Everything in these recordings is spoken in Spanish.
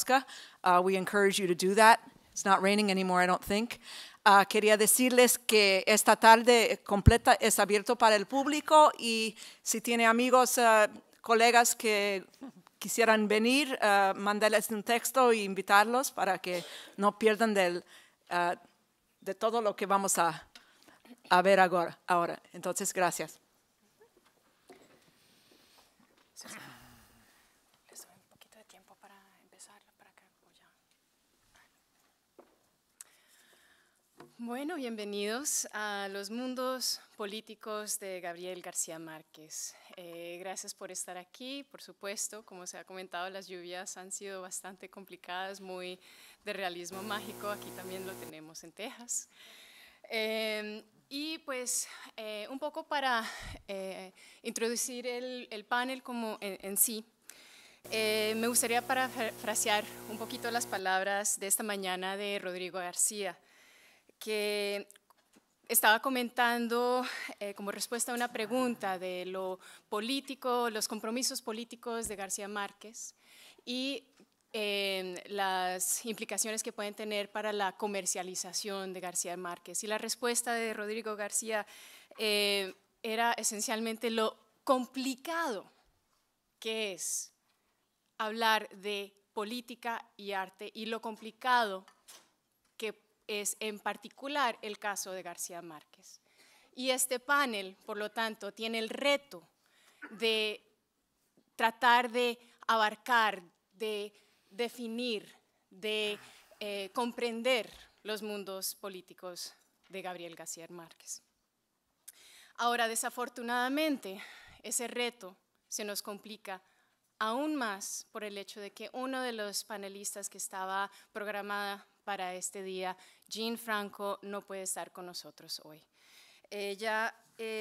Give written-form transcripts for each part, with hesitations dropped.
Alaska. We encourage you to do that. It's not raining anymore, I don't think. Quería decirles que esta tarde completa es abierto para el público y si tiene amigos, colegas que quisieran venir, mandarles un texto e invitarlos para que no pierdan de todo lo que vamos a ver ahora. Entonces, gracias. Les doy un poquito de tiempo para empezar. Bueno, bienvenidos a los mundos políticos de Gabriel García Márquez. Gracias por estar aquí. Por supuesto, como se ha comentado, las lluvias han sido bastante complicadas, muy de realismo mágico. Aquí también lo tenemos en Texas. Y pues un poco para introducir el panel como en sí, me gustaría parafrasear un poquito las palabras de esta mañana de Rodrigo García, que estaba comentando como respuesta a una pregunta de lo político, los compromisos políticos de García Márquez y las implicaciones que pueden tener para la comercialización de García Márquez. Y la respuesta de Rodrigo García era esencialmente lo complicado que es hablar de política y arte y lo complicado que es en particular el caso de García Márquez. Y este panel, por lo tanto, tiene el reto de tratar de abarcar, de definir, de comprender los mundos políticos de Gabriel García Márquez. Ahora, desafortunadamente, ese reto se nos complica aún más por el hecho de que uno de los panelistas que estaba programada para este día, Jean Franco, no puede estar con nosotros hoy. Ella,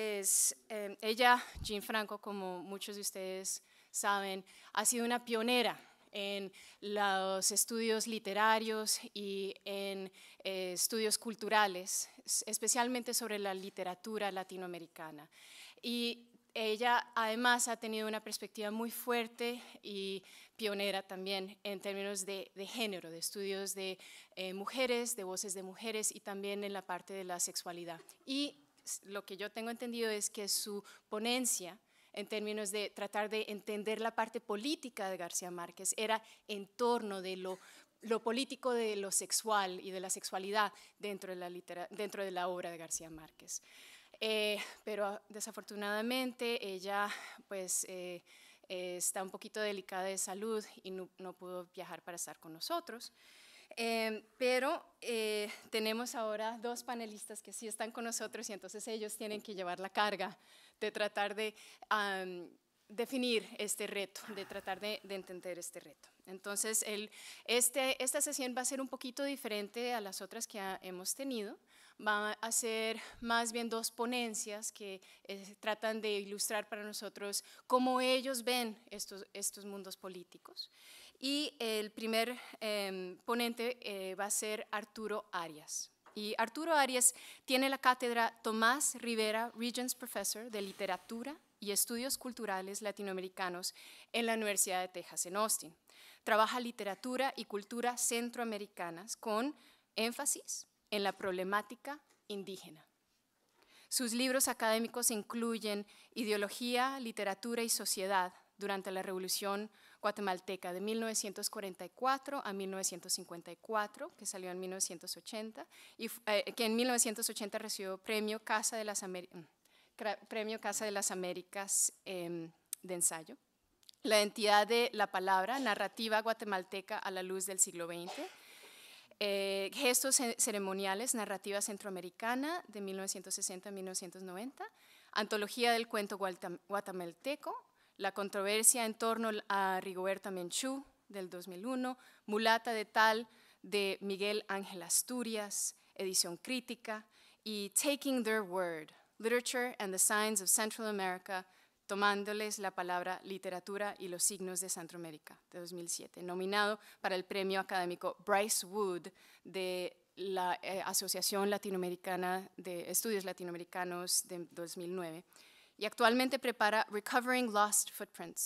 Jean Franco, como muchos de ustedes saben, ha sido una pionera en los estudios literarios y en estudios culturales, especialmente sobre la literatura latinoamericana. Y ella además ha tenido una perspectiva muy fuerte y pionera también en términos de género, de estudios de mujeres, de voces de mujeres y también en la parte de la sexualidad. Y lo que yo tengo entendido es que su ponencia en términos de tratar de entender la parte política de García Márquez era en torno de lo político de lo sexual y de la sexualidad dentro de la obra de García Márquez. Pero desafortunadamente ella pues está un poquito delicada de salud y no pudo viajar para estar con nosotros. Pero tenemos ahora dos panelistas que sí están con nosotros y entonces ellos tienen que llevar la carga de tratar de definir este reto, de tratar de entender este reto. Entonces, esta sesión va a ser un poquito diferente a las otras que hemos tenido. Va a ser más bien dos ponencias que tratan de ilustrar para nosotros cómo ellos ven estos mundos políticos. Y el primer ponente va a ser Arturo Arias. Y Arturo Arias tiene la cátedra Tomás Rivera Regents Professor de Literatura y Estudios Culturales Latinoamericanos en la Universidad de Texas en Austin. Trabaja literatura y cultura centroamericanas con énfasis en la problemática indígena. Sus libros académicos incluyen Ideología, Literatura y Sociedad durante la Revolución Guatemalteca de 1944 a 1954, que salió en 1980, y que en 1980 recibió Premio Casa de las Américas de ensayo. La identidad de la palabra, narrativa guatemalteca a la luz del siglo XX. Gestos ceremoniales, narrativa centroamericana de 1960 a 1990, Antología del cuento guatemalteco, La controversia en torno a Rigoberta Menchú del 2001, Mulata de Tal de Miguel Ángel Asturias, edición crítica, y Taking Their Word, Literature and the Signs of Central America, tomándoles la palabra literatura y los signos de Centroamérica, de 2007, nominado para el premio académico Bryce Wood de la Asociación Latinoamericana de Estudios Latinoamericanos de 2009, y actualmente prepara Recovering Lost Footprints,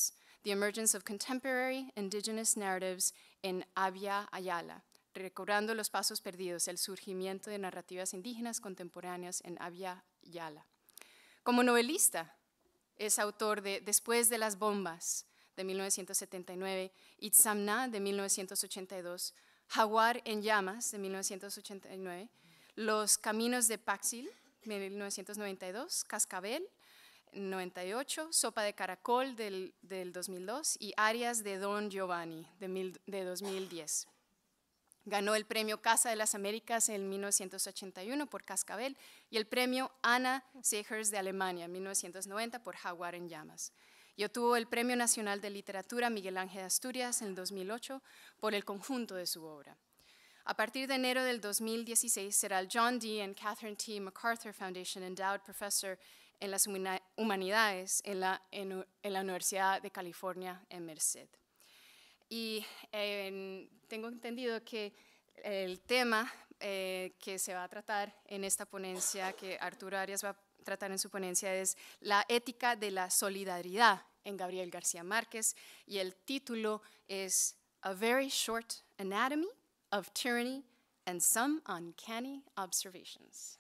The Emergence of Contemporary Indigenous Narratives in Abya Yala, recobrando los pasos perdidos, el surgimiento de narrativas indígenas contemporáneas en Abya Yala. Como novelista, es autor de Después de las bombas, de 1979, Itzamna, de 1982, Jaguar en llamas, de 1989, Los caminos de Paxil, de 1992, Cascabel, 98, Sopa de caracol del 2002 y Arias de Don Giovanni de 2010. Ganó el premio Casa de las Américas en 1981 por Cascabel y el premio Anna Segers de Alemania en 1990 por Jaguar en llamas. Y obtuvo el Premio Nacional de Literatura Miguel Ángel de Asturias en el 2008 por el conjunto de su obra. A partir de enero del 2016 será el John D. and Catherine T. MacArthur Foundation Endowed Professor en las Humanidades en la Universidad de California en Merced. Y tengo entendido que el tema que se va a tratar en esta ponencia, que Arturo Arias va a tratar en su ponencia, es la ética de la solidaridad en Gabriel García Márquez, y el título es A Very Short Anatomy of Tyranny and Some Uncanny Observations.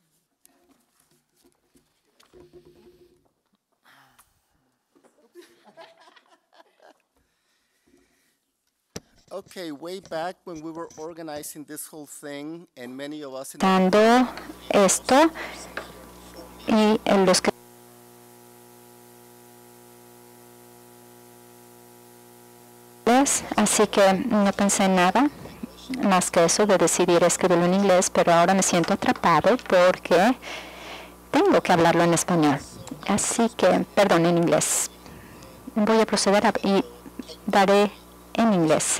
Okay, way back when we were organizing this whole thing, and many of us esto y en los que así que no pensé en nada más que eso de decidir escribirlo en inglés, pero ahora me siento atrapado porque tengo que hablarlo en español. Así que, perdón, en inglés. Voy a proceder y daré en inglés.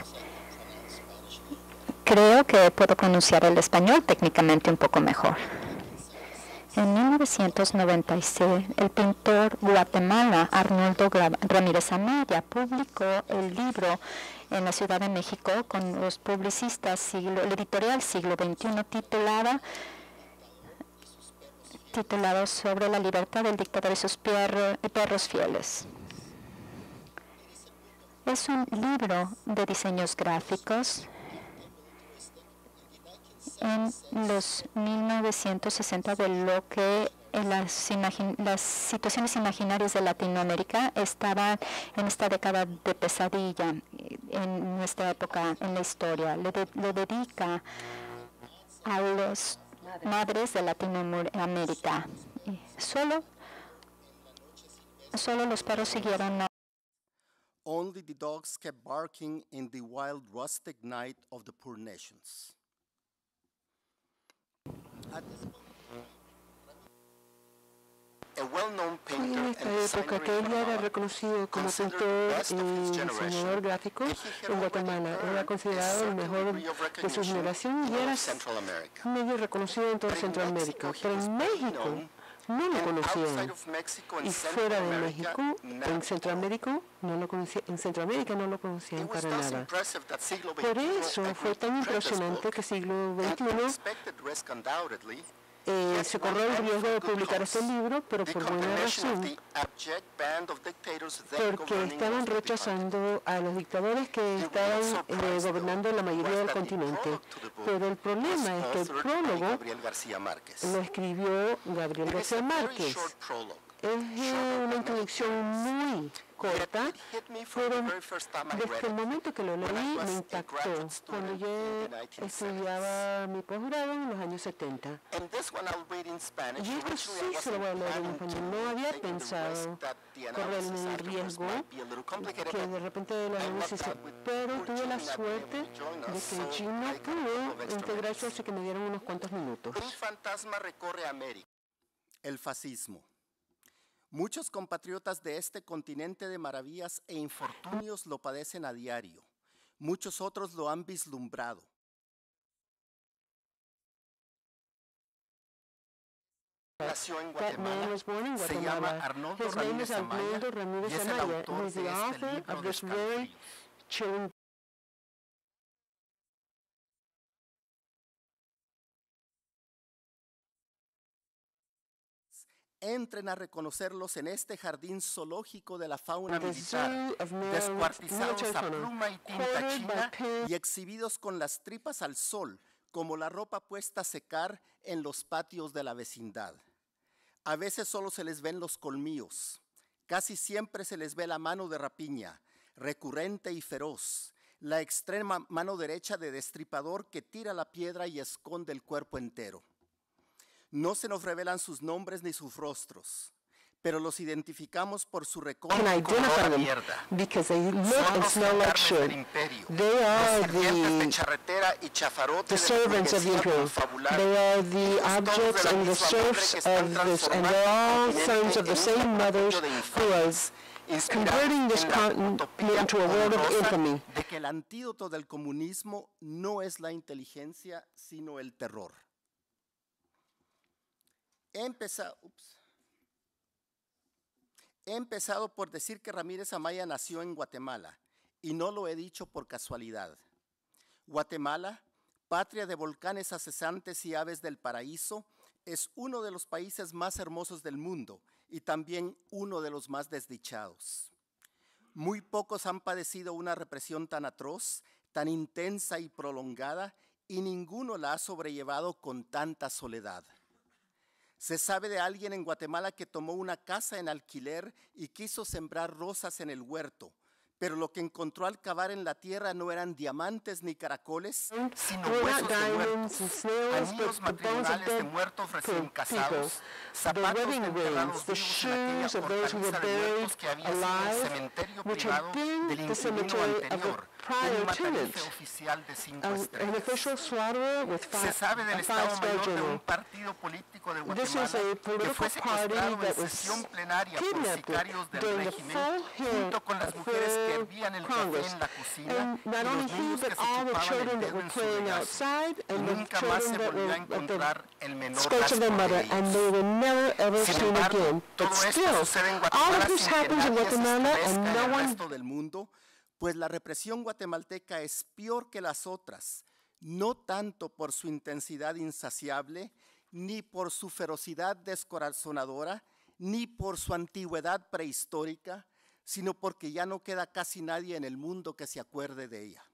Creo que puedo pronunciar el español técnicamente un poco mejor. En 1996, el pintor Guatemala Arnoldo Ramírez Amaya publicó el libro en la Ciudad de México con los publicistas, el editorial Siglo XXI, titulado Sobre la libertad del dictador y sus perros fieles. Es un libro de diseños gráficos en los 1960 de lo que las situaciones imaginarias de Latinoamérica estaban en esta década de pesadilla en nuestra época en la historia. Lo dedica a las madres de Latinoamérica. Solo los perros siguieron a only the dogs kept barking in the wild rustic night of the poor nations. En esta época que él era reconocido como pintor y diseñador gráfico en Guatemala. Era considerado el mejor de su generación y era medio reconocido en toda Centroamérica. Pero en México no lo conocían. Y fuera de México, en Centroamérica no lo conocían para nada. Por eso fue tan impresionante que siglo XXI se corrió el riesgo de publicar este libro, pero por buena razón, porque estaban rechazando a los dictadores que estaban gobernando la mayoría del continente. Pero el problema es que el prólogo lo escribió Gabriel García Márquez. Es una introducción muy corta, pero desde el momento que lo leí me impactó cuando yo estudiaba mi posgrado en los años 70. Y esto sí se lo voy a leer en español. No había pensado correr el riesgo que de repente lo análisis, pero tuve la suerte de que Gino pudo integrarse, así que me dieron unos cuantos minutos. Un fantasma recorre América. El fascismo. Muchos compatriotas de este continente de maravillas e infortunios lo padecen a diario. Muchos otros lo han vislumbrado. Nació en Guatemala. Se llama Arnoldo Ramírez Amaya y es el autor de este libro de escalofríos. Entren a reconocerlos en este jardín zoológico de la fauna militar, descuartizados a pluma y tinta china y exhibidos con las tripas al sol, como la ropa puesta a secar en los patios de la vecindad. A veces solo se les ven los colmillos, casi siempre se les ve la mano de rapiña, recurrente y feroz, la extrema mano derecha de destripador que tira la piedra y esconde el cuerpo entero. No se nos revelan sus nombres ni sus rostros, pero los identificamos por su recóndito color a mierda. Because they look and smell like shit. They are the servants of the Imperium. They are the objects and the serfs of this, and they are all sons of the same mothers who are converting this continent into a world of infamy. De que el antídoto del comunismo no es la inteligencia, sino el terror. He empezado por decir que Ramírez Amaya nació en Guatemala, y no lo he dicho por casualidad. Guatemala, patria de volcanes acesantes y aves del paraíso, es uno de los países más hermosos del mundo y también uno de los más desdichados. Muy pocos han padecido una represión tan atroz, tan intensa y prolongada, y ninguno la ha sobrellevado con tanta soledad. Se sabe de alguien en Guatemala que tomó una casa en alquiler y quiso sembrar rosas en el huerto, pero lo que encontró al cavar en la tierra no eran diamantes ni caracoles, sino huesos de muertos, anillos matrimoniales de muertos recién casados, zapatos de enterrados vivos en aquella hortaliza de muertos que había sido el cementerio privado del inquilino anterior, un matarife oficial de 5 estrellas. Se sabe del Estado Mayor de un partido político de Guatemala que fue secuestrado en sesión plenaria por sicarios del régimen, junto con las mujeres que hervían el café en la cocina y los niños que se chupaban el dedo en su regazo. Y nunca más se volvió a encontrar el menor rastro de ellos. Sin embargo, todo esto sucede en Guatemala sin que nadie se estremezca en el resto del mundo, pues la represión guatemalteca es peor que las otras, no tanto por su intensidad insaciable, ni por su ferocidad descorazonadora, ni por su antigüedad prehistórica, sino porque ya no queda casi nadie en el mundo que se acuerde de ella.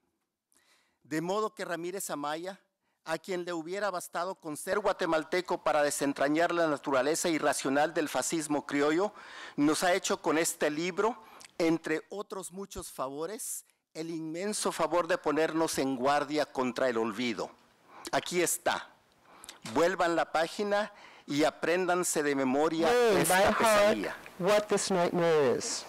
De modo que Ramírez Amaya, a quien le hubiera bastado con ser guatemalteco para desentrañar la naturaleza irracional del fascismo criollo, nos ha hecho con este libro, entre otros muchos favores, el inmenso favor de ponernos en guardia contra el olvido. Aquí está. Vuelvan la página y apréndanse de memoria esta pesadilla. What this nightmare is.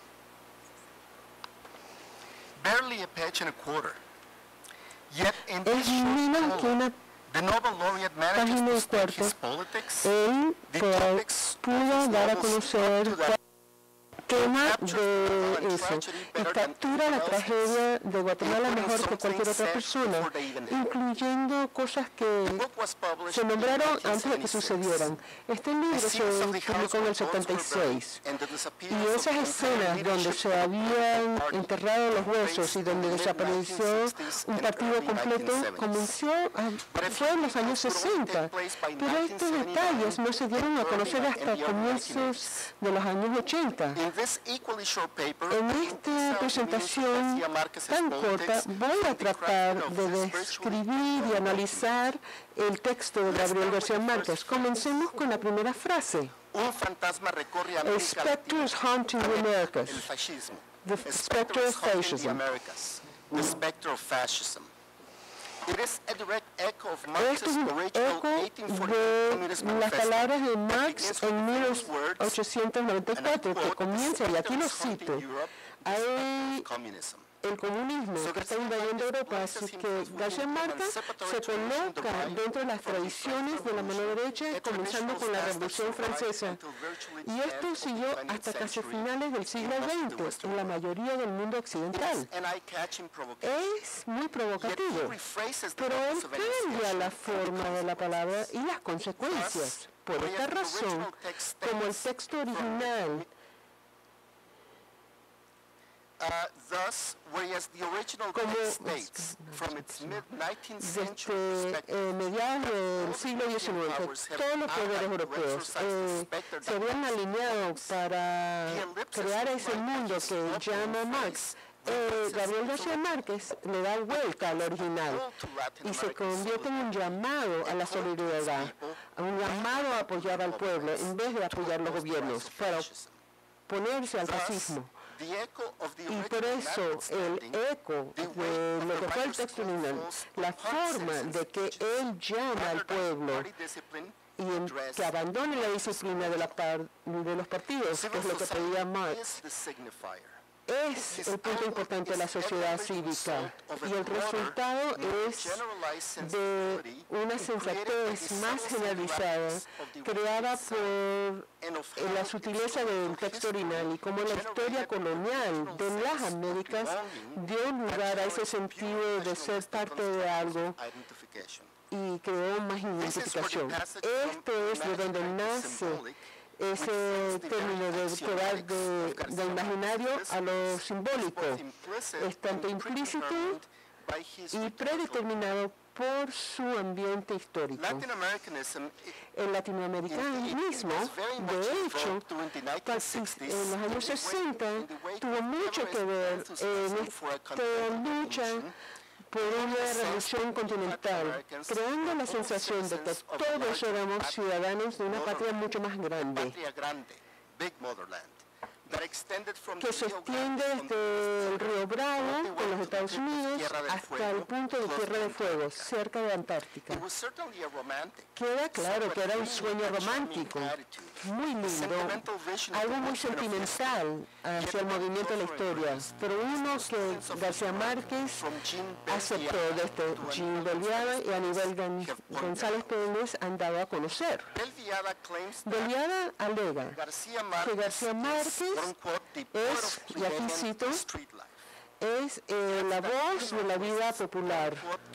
Barely a page and a quarter. Yet in this Es short menos que una the Nobel laureate manages página to y split cuarto. his politics, Él the topics of pudo his dar a novels conocer to that tema de eso y captura la tragedia de Guatemala mejor que cualquier otra persona, incluyendo cosas que se nombraron antes de que sucedieron. Este libro se publicó en el 76 y esas escenas donde se habían enterrado los huesos y donde desapareció un partido completo fue en los años 60, pero estos detalles no se dieron a conocer hasta comienzos de los años 80. En esta presentación tan corta voy a tratar de describir y analizar el texto de Gabriel García Márquez. Comencemos con la primera frase. Un fantasma recorre A América specter is haunting the Americas. El fascismo. The specter of fascism. The specter of fascism. It is a direct echo of Esto Marx's es un original eco 1848 Communist de las Manifesto. palabras de Marx en 1894, que comienza, y aquí lo cito, hay Communism. el comunismo que está invadiendo Europa, así que García Márquez se coloca dentro de las tradiciones de la mano derecha, comenzando con la Revolución Francesa. Y esto siguió hasta casi finales del siglo XX en la mayoría del mundo occidental. Es muy provocativo, pero él cambia la forma de la palabra y las consecuencias. Por esta razón, como el texto original Como desde mediados del siglo XIX, todos los poderes europeos se habían alineado para crear ese mundo que llama Marx. Gabriel García Márquez le da vuelta al original y se convierte en un llamado a la solidaridad, a un llamado a apoyar al pueblo en vez de apoyar los gobiernos, para oponerse al fascismo. Y por eso el eco de lo que fue el texto original, la forma de que él llama al pueblo y que abandone la disciplina de los partidos, que es lo que pedía Marx, es el punto importante de la sociedad cívica, y el resultado es de una sensatez más generalizada creada por la sutileza del texto original, y como la historia colonial de las Américas dio lugar a ese sentido de ser parte de algo y creó más identificación. Esto es de donde nace ese término de quedar de imaginario a lo simbólico. Es tanto implícito y predeterminado por su ambiente histórico. El latinoamericanismo, de hecho, en los años 60, tuvo mucho que ver en esta lucha por una revolución continental, creando la sensación de que todos éramos ciudadanos de una patria mucho más grande, que se extiende desde el río Bravo, con los Estados Unidos, hasta el punto de Tierra de Fuego, cerca de Antártica. Queda claro que era un sueño romántico, muy lindo, algo muy sentimental hacia el movimiento de la historia, pero uno que García Márquez aceptó desde Jean Belviada y Aníbal González Pérez han dado a conocer. Belviada alega que García Márquez es, y aquí cito, es la voz de la vida popular.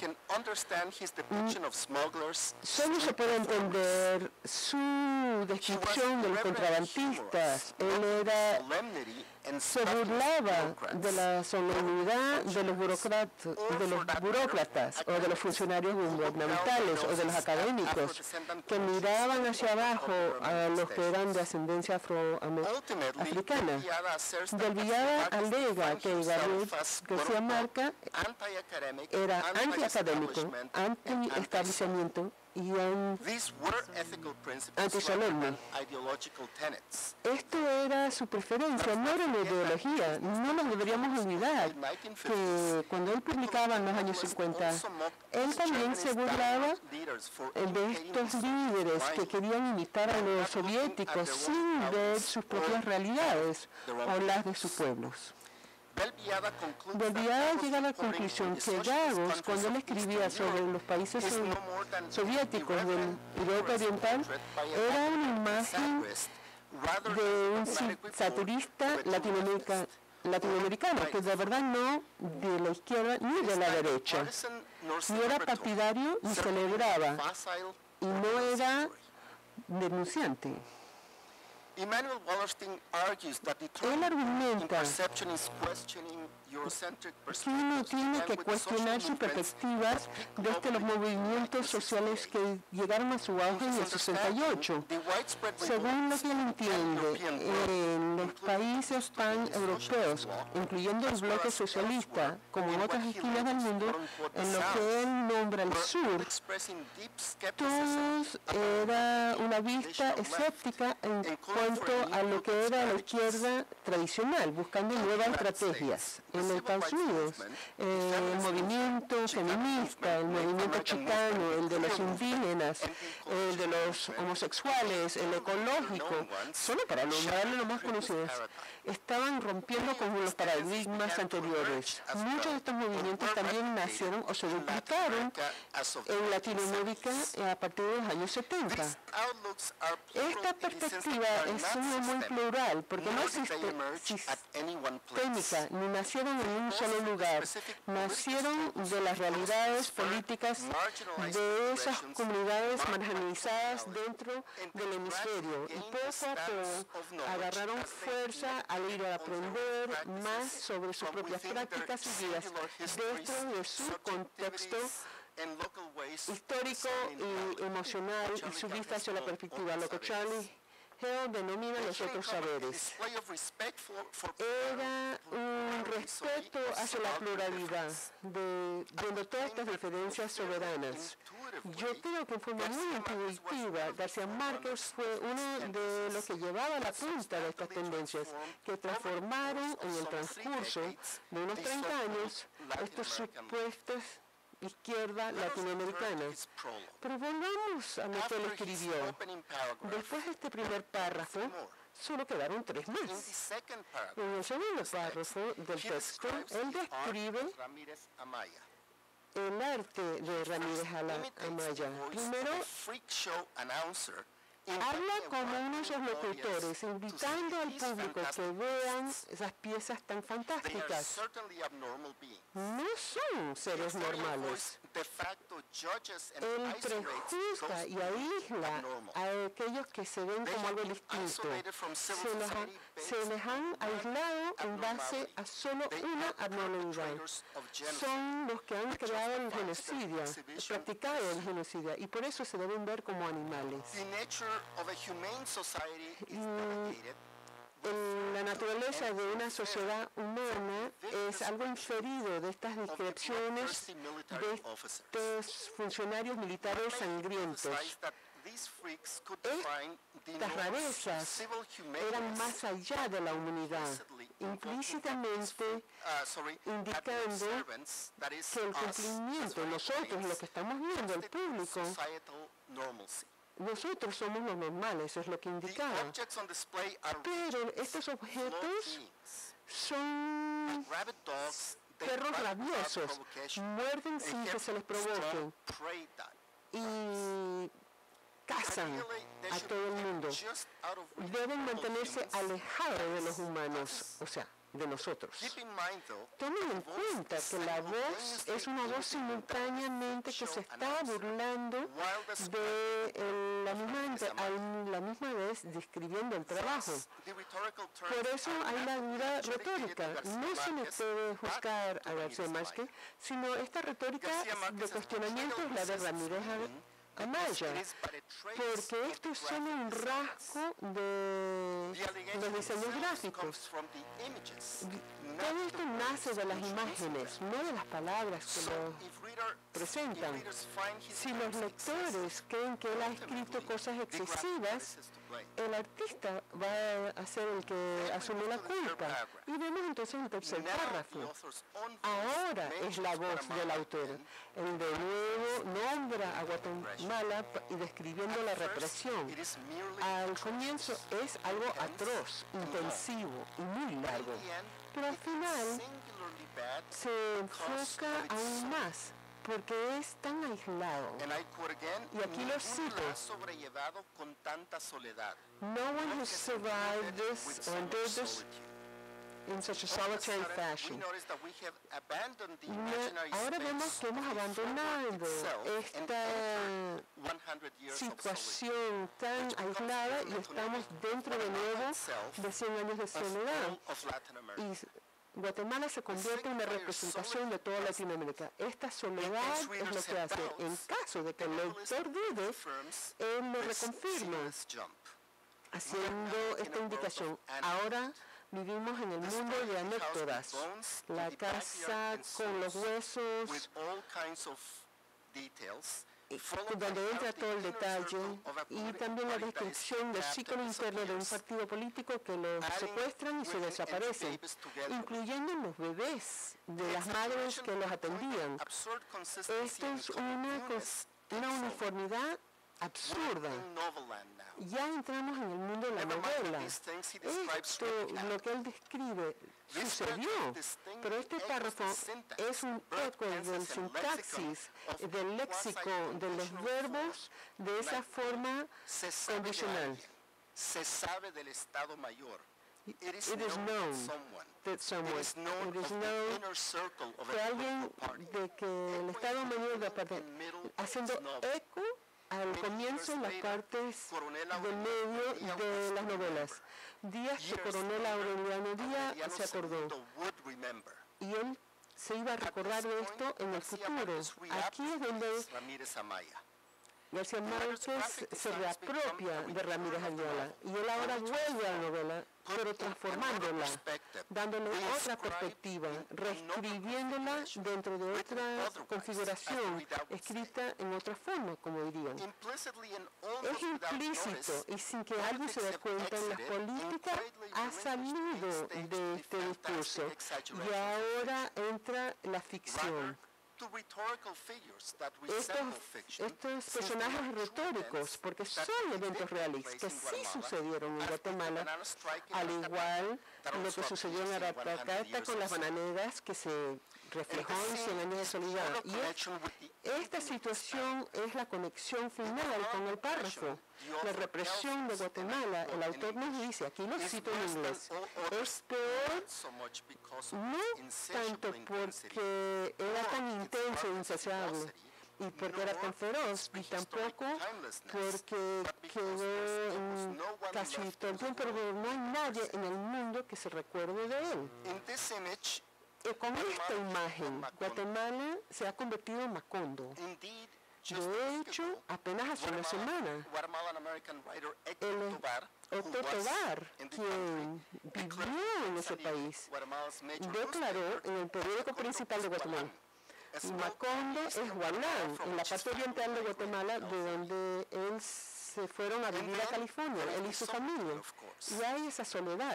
Solo se puede entender su descripción de los contrabandistas. Él se burlaba de la solemnidad de los burócratas o de los funcionarios gubernamentales o de los académicos que miraban hacia abajo a los que eran de ascendencia africana. Belviada alega que Gabriel García Márquez era antiacadémico, anti-establecimiento y antisolemne. Esto era su preferencia, no era una ideología. No nos deberíamos olvidar que cuando él publicaba en los años 50, él también se burlaba de estos líderes que querían imitar a los soviéticos sin ver sus propias realidades o las de sus pueblos. Belviada llega a la conclusión que Gagos, cuando él escribía sobre los países soviéticos del Europa Oriental, era una imagen de un satirista latinoamericano, que de verdad no de la izquierda ni de la derecha, ni era partidario ni celebraba, y no era denunciante. Él argumenta que uno tiene que cuestionar sus perspectivas desde los movimientos sociales que llegaron a su auge en el 68. Según lo que él entiende, en los países pan-europeos, incluyendo el bloque socialista, como en otras esquinas del mundo, en lo que él nombra el sur, todos era una vista escéptica en cuanto a lo que era la izquierda tradicional, buscando nuevas estrategias. En Estados Unidos, el movimiento feminista, el movimiento chicano, el de los indígenas, el de los homosexuales, el ecológico, solo para nombrarle los más conocidos, estaban rompiendo con los paradigmas anteriores. Muchos de estos movimientos también nacieron o se duplicaron en Latinoamérica a partir de los años 70. Esta perspectiva es muy plural, porque no existe sistémica ni naciera nacieron en un solo lugar, nacieron de las realidades políticas de esas comunidades marginalizadas dentro del hemisferio y poco a poco agarraron fuerza al ir a aprender más sobre sus propias prácticas y vidas dentro de su contexto histórico y emocional y su vista hacia la perspectiva, lo que Charlie Hale denomina los otros saberes. Era un respeto hacia la pluralidad, viendo todas estas diferencias soberanas. Yo creo que en forma muy intuitiva, García Márquez fue uno de los que llevaba la punta de estas tendencias, que transformaron en el transcurso de unos 30 años estos supuestos izquierda latinoamericana. Pero volvamos a lo que él escribió. Después de este primer párrafo, solo quedaron 3 más. En el segundo párrafo del texto, él describe el arte de Ramírez Amaya. Primero, habla como unos locutores, invitando al público que vean esas piezas tan fantásticas. No son seres normales. Él prejuzga y aísla a aquellos que se ven como algo distinto. Se les han aislado en base a solo una abnormalidad. Son los que han creado el genocidio, practicado el genocidio, y por eso se deben ver como animales. La naturaleza de una sociedad humana es algo inferido de estas descripciones de estos funcionarios militares sangrientos. Estas rarezas eran más allá de la humanidad, implícitamente indicando que el cumplimiento, nosotros lo que estamos viendo, el público, nosotros somos los normales, es lo que indicaba. Pero estos objetos son perros rabiosos, muerden sin que se les provoque y cazan a todo el mundo. Deben mantenerse alejados de los humanos, o sea, de nosotros. Tomen en cuenta que la voz es una voz simultáneamente que se está burlando de la misma vez describiendo el trabajo. Por eso hay la dura retórica. No se le puede juzgar a García Márquez, sino esta retórica de cuestionamiento es la de Ramírez Amaya, porque esto es solo un rasgo de los diseños gráficos. Todo esto nace de las imágenes, no de las palabras que lo presentan. Si los lectores creen que él ha escrito cosas excesivas, el artista va a ser el que asume la culpa. Y vemos entonces el tercer párrafo. Ahora es la voz del autor. Él de nuevo nombra a Guatemala y describiendo la represión. Al comienzo es algo atroz, intensivo y muy largo. Pero al final se enfoca aún más, porque es tan aislado. Y aquí lo cito. No one has survived this or endured this in such a solitary fashion. Ahora vemos que hemos abandonado esta situación tan aislada y estamos dentro de nuevo de 100 años de soledad. Y Guatemala se convierte en una representación de toda Latinoamérica. Esta soledad es lo que hace. En caso de que el lector dude, él lo reconfirma, haciendo esta indicación. Ahora vivimos en el mundo de anécdotas. La casa con los huesos, donde entra todo el detalle, y también la descripción del ciclo interno de un partido político que los secuestran y se desaparecen, incluyendo los bebés de las madres que los atendían. Esto es una uniformidad absurda. Ya entramos en el mundo de la novela. Esto, lo que él describe, sucedió, pero este párrafo es un eco del sintaxis, del léxico, de los verbos, de esa forma condicional. Se sabe del Estado Mayor, It is known that someone, it is known que alguien de que el Estado Mayor de haciendo eco al comienzo en las partes del medio de las novelas. Días que Coronel Aureliano Díaz se acordó. Y él se iba a recordar de esto en el futuro. Aquí es donde García Márquez se reapropia de Ramírez Ayala y él ahora vuelve a la novela, pero transformándola, dándole otra perspectiva, reescribiéndola dentro de otra configuración, escrita en otra forma, como dirían. Es implícito y sin que alguien se dé cuenta, la política ha salido de este discurso y ahora entra la ficción. Estos personajes retóricos, porque son eventos reales que sí sucedieron en Guatemala, al igual lo que sucedió en Arapacata con las bananeras que se reflejó en 100 años de soledad. Y esta situación es la conexión final con el párrafo. La represión de Guatemala, el autor nos dice, aquí lo cito en inglés, es peor no tanto porque era tan intenso e insaciable y porque era tan feroz, y tampoco porque quedó en casi todo el tiempo, pero no hay nadie en el mundo que se recuerde de él. Con esta imagen, Guatemala se ha convertido en Macondo. De hecho, apenas hace una semana, el Otto Tovar, quien vivió en ese país, declaró en el periódico principal de Guatemala, Macondo es Hualán, en la parte oriental de Guatemala, de donde él se fueron a vivir a California, él y su familia. Y hay esa soledad.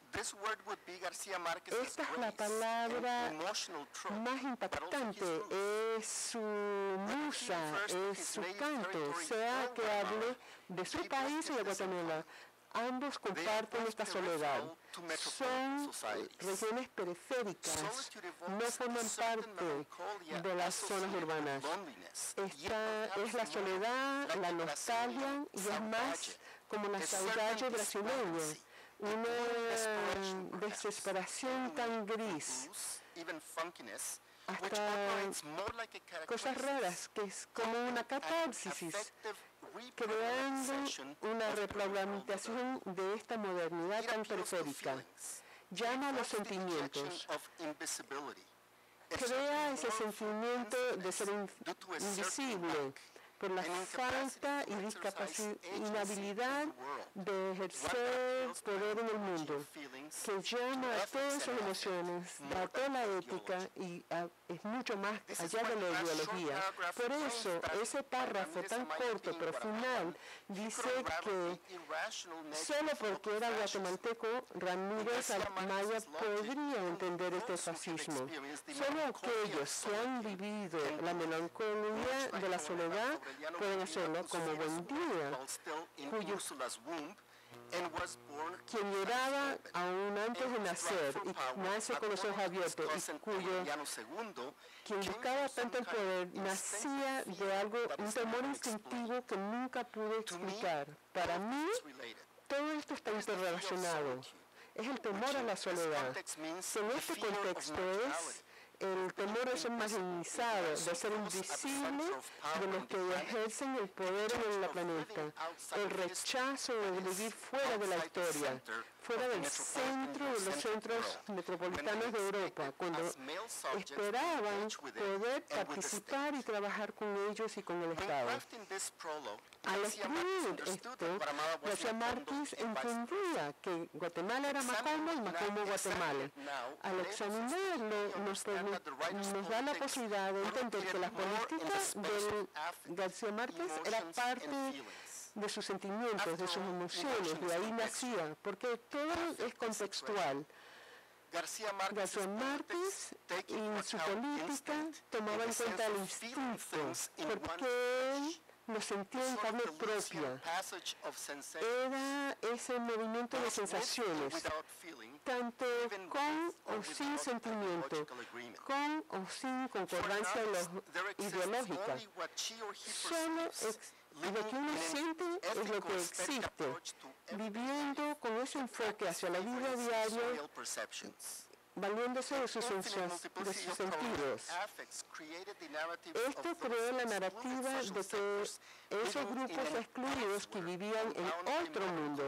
Esta es la palabra más impactante, es su musa, es su canto, sea que hable de su país o de Guatemala. Ambos comparten esta soledad. Son regiones periféricas, no forman parte de las zonas urbanas. Esta es la soledad, la nostalgia y es más como la saudade brasileña. Una desesperación tan gris, hasta cosas raras, que es como una catarsis, creando una reprogramentación de esta modernidad tan periférica. Llama a los sentimientos, crea ese sentimiento de ser invisible, por la falta y inhabilidad de ejercer poder en el mundo, que llama a todas sus emociones, a toda la ética y es mucho más allá de la ideología. Por eso, ese párrafo tan corto pero final dice que solo porque era guatemalteco, Ramírez Amaya podría entender este fascismo. Solo aquellos que han vivido la melancolía de la soledad pueden hacerlo, como Buendía, quien lloraba aún antes de nacer y nace con los ojos abiertos, y quien buscaba tanto el poder, nacía de algo, un temor instintivo que nunca pude explicar. Para mí, todo esto está interrelacionado. Es el temor a la soledad. En este contexto es el temor de ser marginalizado, de ser invisible de los que ejercen el poder en el planeta, el rechazo de vivir fuera de la historia, fuera del centro de los centros metropolitanos de Europa, cuando esperaban poder participar y trabajar con ellos y con el Estado. Al escribir esto, García Márquez entendía que Guatemala era Macondo y Macondo Guatemala. Al examinarlo, nos da la posibilidad de entender que la política de García Márquez era parte de sus sentimientos, de sus emociones, de ahí nacía, porque todo es contextual. García Márquez en su política tomaba en cuenta el instinto, porque él lo sentía en carne propia. Era ese movimiento de sensaciones, tanto con o sin sentimiento, con o sin concordancia ideológica. Solo lo que uno siente es lo que existe, viviendo con ese enfoque hacia la vida diaria, valiéndose de sus sentidos. Esto creó la narrativa de que esos grupos excluidos que vivían en otro mundo,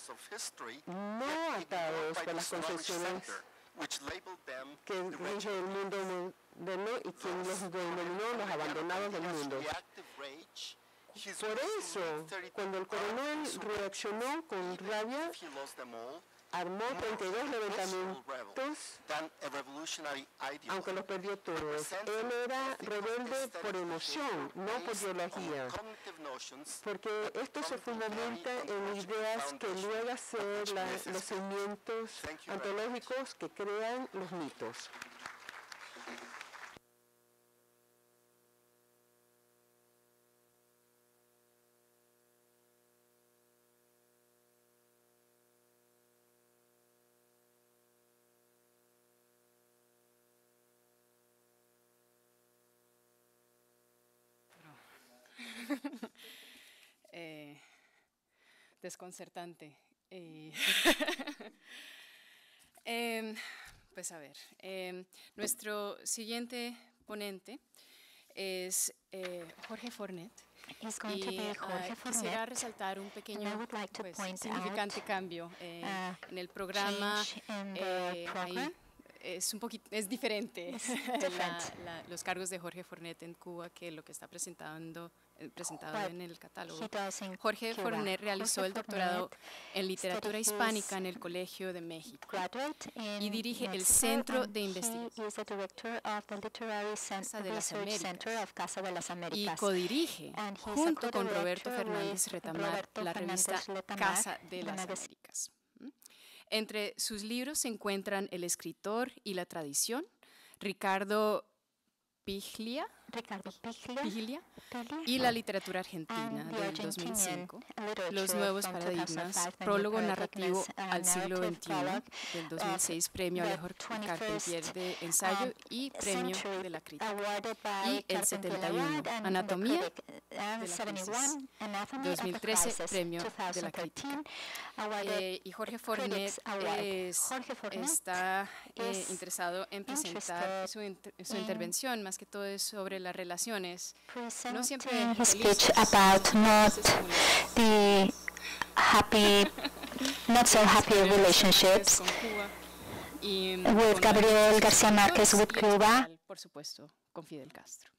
no atados por las concepciones que rige el mundo moderno y quien los denominó los abandonados del mundo. Por eso, cuando el coronel reaccionó con rabia, armó 32 levantamientos, aunque los perdió todos. Él era rebelde por emoción, no por ideología, porque esto se fundamenta en ideas que luego ser los cimientos ontológicos que crean los mitos. Desconcertante. Pues a ver, nuestro siguiente ponente es Jorge Fornet. Quisiera resaltar un pequeño significante cambio en el programa. Es diferente los cargos de Jorge Fornet en Cuba que lo que está presentado en el catálogo. Jorge Fornet realizó el doctorado en literatura hispánica en el Colegio de México y dirige el Centro de Investigación Casa de las Américas y codirige junto con Roberto Fernández Retamar la revista Casa de las Américas. Entre sus libros se encuentran El escritor y la tradición, Ricardo Piglia y la literatura argentina del 2005, Los nuevos paradigmas, prólogo narrativo al siglo XXI del 2006, premio Alejo Carpentier de ensayo y premio de la crítica, y el 71, Anatomía de la crisis, 2013, premio de la crítica. Y Jorge Fornet está interesado en presentar su intervención, más que todo es sobre las relaciones, no siempre his speech about not so happy relationships with Gabriel García Márquez, with Cuba. Por supuesto, con Fidel Castro.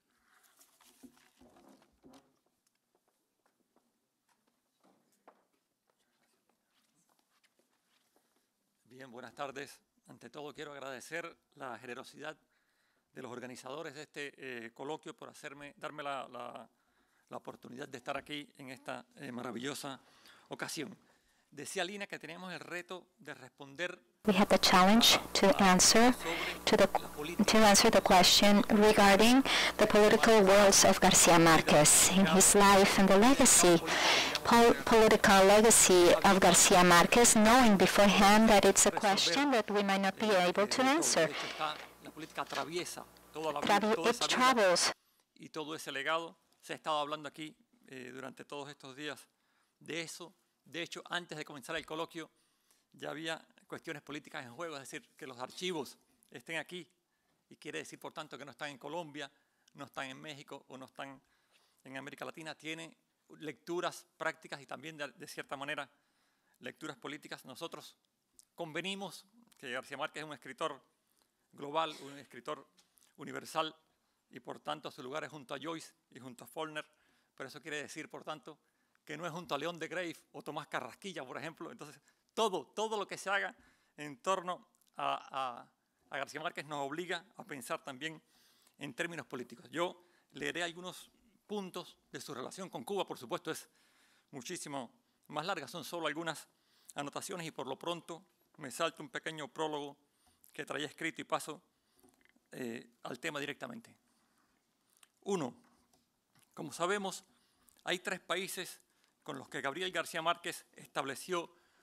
Bien, buenas tardes. Ante todo quiero agradecer la generosidad de los organizadores de este coloquio por darme la oportunidad de estar aquí en esta maravillosa ocasión. Decía Lina que teníamos el reto de responder. We had the challenge to answer the question regarding the political worlds of García Márquez, in his life and the legacy, political legacy of García Márquez, knowing beforehand that it's a question that we might not be able to answer. La política atraviesa toda la vida, toda esa vida y todo ese legado. Se ha estado hablando aquí durante todos estos días de eso. De hecho, antes de comenzar el coloquio ya había cuestiones políticas en juego, es decir, que los archivos estén aquí y quiere decir, por tanto, que no están en Colombia, no están en México o no están en América Latina. Tiene lecturas prácticas y también, de cierta manera, lecturas políticas. Nosotros convenimos que García Márquez es un escritor global, un escritor universal y, por tanto, su lugar es junto a Joyce y junto a Faulkner. Pero eso quiere decir, por tanto, que no es junto a León de Grave o Tomás Carrasquilla, por ejemplo. Entonces, todo lo que se haga en torno a García Márquez nos obliga a pensar también en términos políticos. Yo leeré algunos puntos de su relación con Cuba, por supuesto es muchísimo más larga, son solo algunas anotaciones y por lo pronto me salto un pequeño prólogo que traía escrito y paso al tema directamente. 1. Como sabemos, hay 3 países con los que Gabriel García Márquez estableció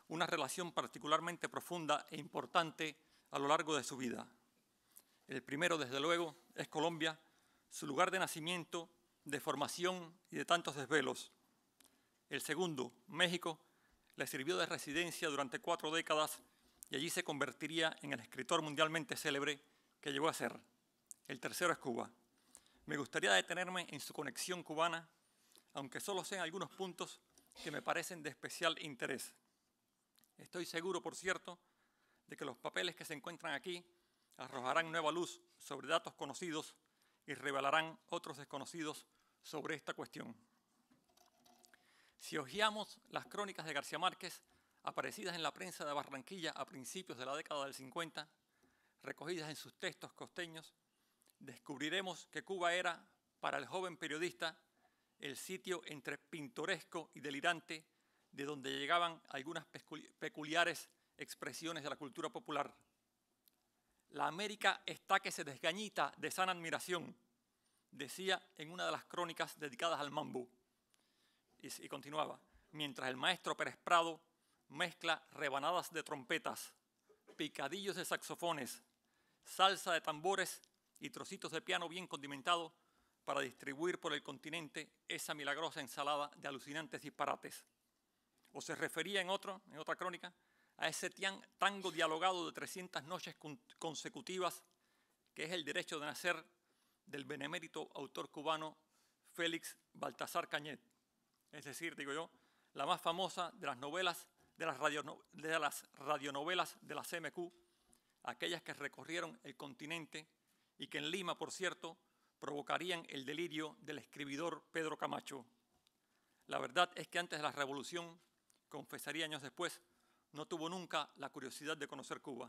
una relación particularmente profunda e importante a lo largo de su vida. El primero, desde luego, es Colombia, su lugar de nacimiento, de formación y de tantos desvelos. El segundo, México, le sirvió de residencia durante 4 décadas y allí se convertiría en el escritor mundialmente célebre que llegó a ser. El tercero es Cuba. Me gustaría detenerme en su conexión cubana, aunque solo sean algunos puntos que me parecen de especial interés. Estoy seguro, por cierto, de que los papeles que se encuentran aquí arrojarán nueva luz sobre datos conocidos y revelarán otros desconocidos sobre esta cuestión. Si hojeamos las crónicas de García Márquez, aparecidas en la prensa de Barranquilla a principios de la década del 50, recogidas en sus textos costeños, descubriremos que Cuba era, para el joven periodista, el sitio entre pintoresco y delirante de donde llegaban algunas peculiares expresiones de la cultura popular. La América está que se desgañita de sana admiración, decía en una de las crónicas dedicadas al mambo. Y continuaba, mientras el maestro Pérez Prado mezcla rebanadas de trompetas, picadillos de saxofones, salsa de tambores y trocitos de piano bien condimentado para distribuir por el continente esa milagrosa ensalada de alucinantes disparates. O se refería en otra crónica a ese tango dialogado de 300 noches consecutivas que es el derecho de nacer del benemérito autor cubano Félix Baltasar Cañet. Es decir, digo yo, la más famosa de las novelas, de las radionovelas de la CMQ, aquellas que recorrieron el continente y que en Lima, por cierto, provocarían el delirio del escribidor Pedro Camacho. La verdad es que antes de la Revolución, confesaría años después, no tuvo nunca la curiosidad de conocer Cuba.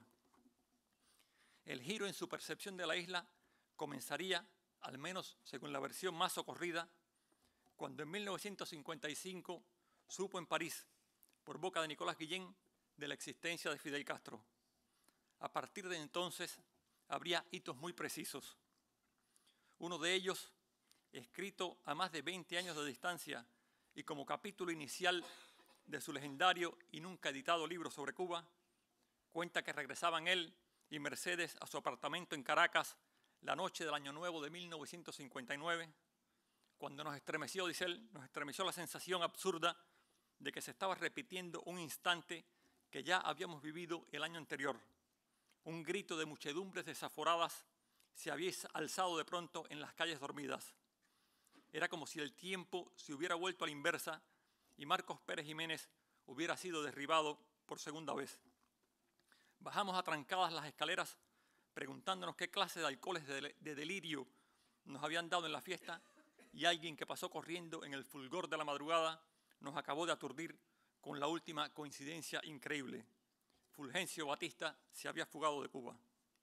El giro en su percepción de la isla comenzaría, al menos según la versión más socorrida, cuando en 1955 supo en París, por boca de Nicolás Guillén, de la existencia de Fidel Castro. A partir de entonces habría hitos muy precisos. Uno de ellos, escrito a más de 20 años de distancia y como capítulo inicial de su legendario y nunca editado libro sobre Cuba, cuenta que regresaban él y Mercedes a su apartamento en Caracas la noche del Año Nuevo de 1959, cuando nos estremeció, dice él, nos estremeció la sensación absurda de que se estaba repitiendo un instante que ya habíamos vivido el año anterior. Un grito de muchedumbres desaforadas se había alzado de pronto en las calles dormidas. Era como si el tiempo se hubiera vuelto a la inversa y Marcos Pérez Jiménez hubiera sido derribado por segunda vez. Bajamos atrancadas las escaleras preguntándonos qué clase de alcoholes de delirio nos habían dado en la fiesta y alguien que pasó corriendo en el fulgor de la madrugada nos acabó de aturdir con la última coincidencia increíble. Fulgencio Batista se había fugado de Cuba.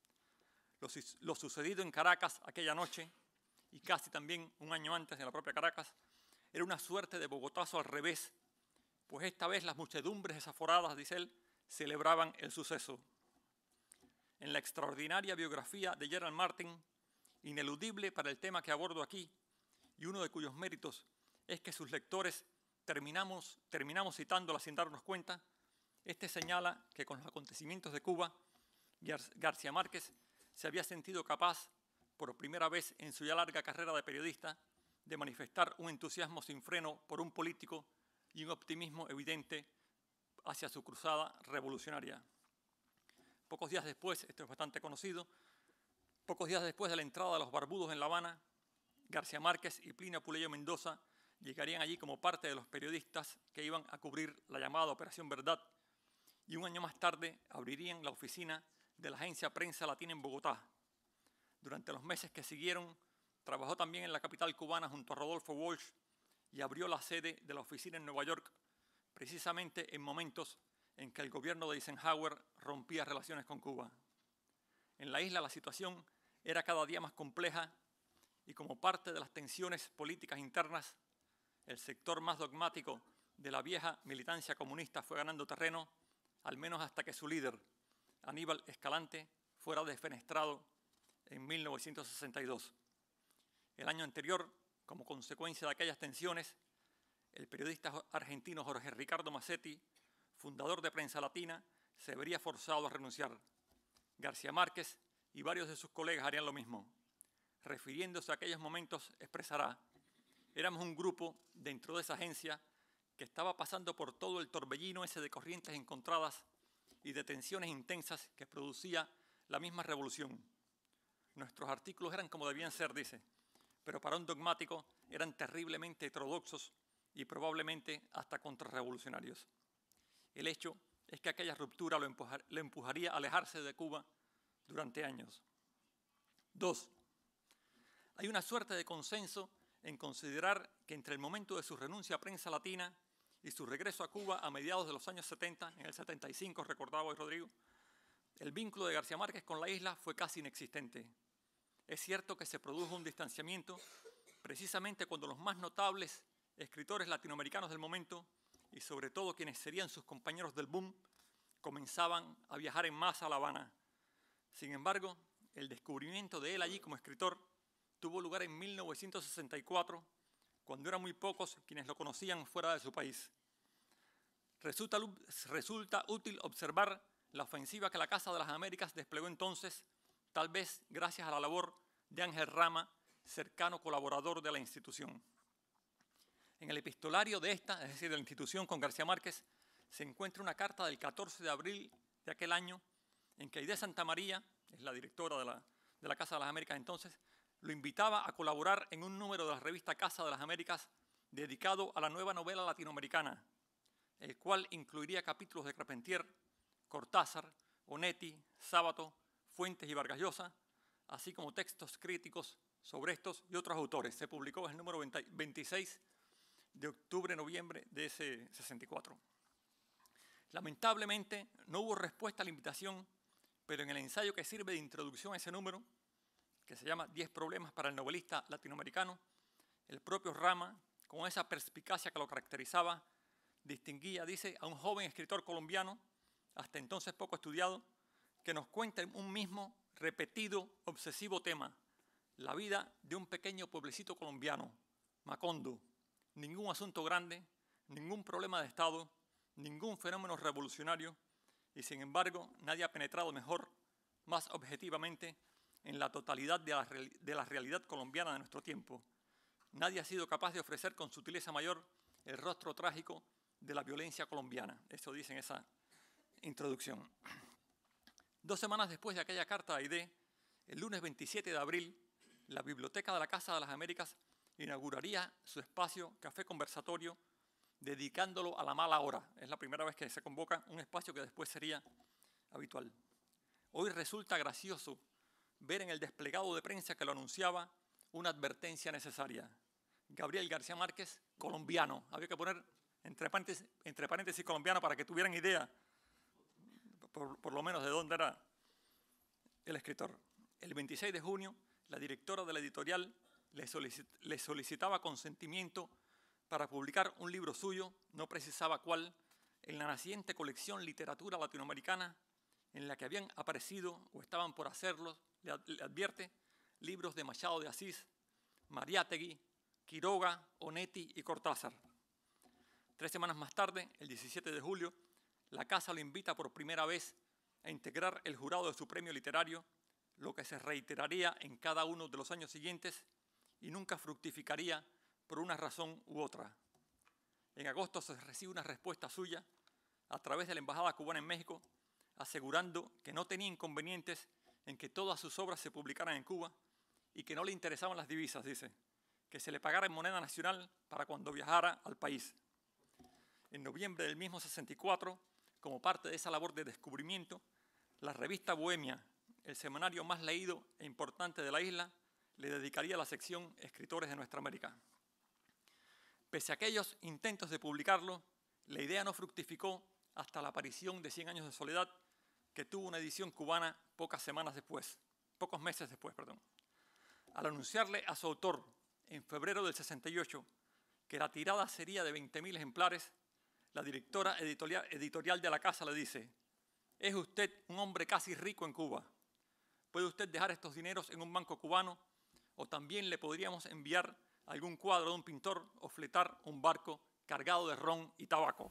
Lo sucedido en Caracas aquella noche, y casi también un año antes en la propia Caracas, era una suerte de Bogotazo al revés, pues esta vez las muchedumbres desaforadas, dice él, celebraban el suceso. En la extraordinaria biografía de Gerald Martin, ineludible para el tema que abordo aquí, y uno de cuyos méritos es que sus lectores terminamos citándola sin darnos cuenta, este señala que con los acontecimientos de Cuba, García Márquez se había sentido capaz, por primera vez en su ya larga carrera de periodista, de manifestar un entusiasmo sin freno por un político y un optimismo evidente hacia su cruzada revolucionaria. Pocos días después, esto es bastante conocido, pocos días después de la entrada de los barbudos en La Habana, García Márquez y Plinio Puleyo Mendoza llegarían allí como parte de los periodistas que iban a cubrir la llamada Operación Verdad y un año más tarde abrirían la oficina de la agencia Prensa Latina en Bogotá. Durante los meses que siguieron, trabajó también en la capital cubana junto a Rodolfo Walsh y abrió la sede de la oficina en Nueva York, precisamente en momentos en que el gobierno de Eisenhower rompía relaciones con Cuba. En la isla la situación era cada día más compleja y como parte de las tensiones políticas internas, el sector más dogmático de la vieja militancia comunista fue ganando terreno, al menos hasta que su líder, Aníbal Escalante, fuera defenestrado en 1962. El año anterior, como consecuencia de aquellas tensiones, el periodista argentino Jorge Ricardo Massetti fundador de Prensa Latina, se vería forzado a renunciar. García Márquez y varios de sus colegas harían lo mismo. Refiriéndose a aquellos momentos, expresará: éramos un grupo dentro de esa agencia que estaba pasando por todo el torbellino ese de corrientes encontradas y de tensiones intensas que producía la misma revolución. Nuestros artículos eran como debían ser, dice, pero para un dogmático eran terriblemente heterodoxos y probablemente hasta contrarrevolucionarios. El hecho es que aquella ruptura lo empujaría a alejarse de Cuba durante años. 2. Hay una suerte de consenso en considerar que entre el momento de su renuncia a Prensa Latina y su regreso a Cuba a mediados de los años 70, en el 75, recordaba hoy Rodrigo, el vínculo de García Márquez con la isla fue casi inexistente. Es cierto que se produjo un distanciamiento precisamente cuando los más notables escritores latinoamericanos del momento, y sobre todo quienes serían sus compañeros del boom, comenzaban a viajar en masa a La Habana. Sin embargo, el descubrimiento de él allí como escritor tuvo lugar en 1964, cuando eran muy pocos quienes lo conocían fuera de su país. Resulta útil observar la ofensiva que la Casa de las Américas desplegó entonces, tal vez gracias a la labor de Ángel Rama, cercano colaborador de la institución. En el epistolario de esta, es decir, de la institución con García Márquez, se encuentra una carta del 14 de abril de aquel año en que Aide Santamaría, es la directora de la Casa de las Américas entonces, lo invitaba a colaborar en un número de la revista Casa de las Américas dedicado a la nueva novela latinoamericana, el cual incluiría capítulos de Carpentier, Cortázar, Onetti, Sábato, Fuentes y Vargas Llosa, así como textos críticos sobre estos y otros autores. Se publicó en el número 26 de octubre-noviembre de ese 64. Lamentablemente no hubo respuesta a la invitación, pero en el ensayo que sirve de introducción a ese número, que se llama 10 problemas para el novelista latinoamericano, el propio Rama, con esa perspicacia que lo caracterizaba, distinguía, dice, a un joven escritor colombiano, hasta entonces poco estudiado, que nos cuenta un mismo, repetido, obsesivo tema: la vida de un pequeño pueblecito colombiano, Macondo. Ningún asunto grande, ningún problema de Estado, ningún fenómeno revolucionario, y sin embargo nadie ha penetrado mejor, más objetivamente, en la totalidad de la realidad colombiana de nuestro tiempo. Nadie ha sido capaz de ofrecer con sutileza mayor el rostro trágico de la violencia colombiana. Eso dice en esa introducción. 2 semanas después de aquella carta a Aide, el lunes 27 de abril, la Biblioteca de la Casa de las Américas inauguraría su espacio Café Conversatorio, dedicándolo a la mala hora. Es la primera vez que se convoca un espacio que después sería habitual. Hoy resulta gracioso ver en el desplegado de prensa que lo anunciaba una advertencia necesaria: Gabriel García Márquez, colombiano. Había que poner entre paréntesis colombiano para que tuvieran idea, por lo menos, de dónde era el escritor. El 26 de junio, la directora de la editorial le solicitaba consentimiento para publicar un libro suyo, no precisaba cuál, en la naciente colección Literatura Latinoamericana, en la que habían aparecido o estaban por hacerlo, le advierte, libros de Machado de Asís, Mariátegui, Quiroga, Onetti y Cortázar. 3 semanas más tarde, el 17 de julio, la Casa lo invita por primera vez a integrar el jurado de su premio literario, lo que se reiteraría en cada uno de los años siguientes y nunca fructificaría por una razón u otra. En agosto se recibe una respuesta suya a través de la Embajada Cubana en México, asegurando que no tenía inconvenientes en que todas sus obras se publicaran en Cuba y que no le interesaban las divisas, dice, que se le pagara en moneda nacional para cuando viajara al país. En noviembre del mismo 64, como parte de esa labor de descubrimiento, la revista Bohemia, el semanario más leído e importante de la isla, le dedicaría la sección Escritores de Nuestra América. Pese a aquellos intentos de publicarlo, la idea no fructificó hasta la aparición de 100 años de soledad, que tuvo una edición cubana pocos meses después. Al anunciarle a su autor, en febrero del 68, que la tirada sería de 20.000 ejemplares, la directora editorial de la casa le dice: «Es usted un hombre casi rico en Cuba. Puede usted dejar estos dineros en un banco cubano, o también le podríamos enviar algún cuadro de un pintor o fletar un barco cargado de ron y tabaco».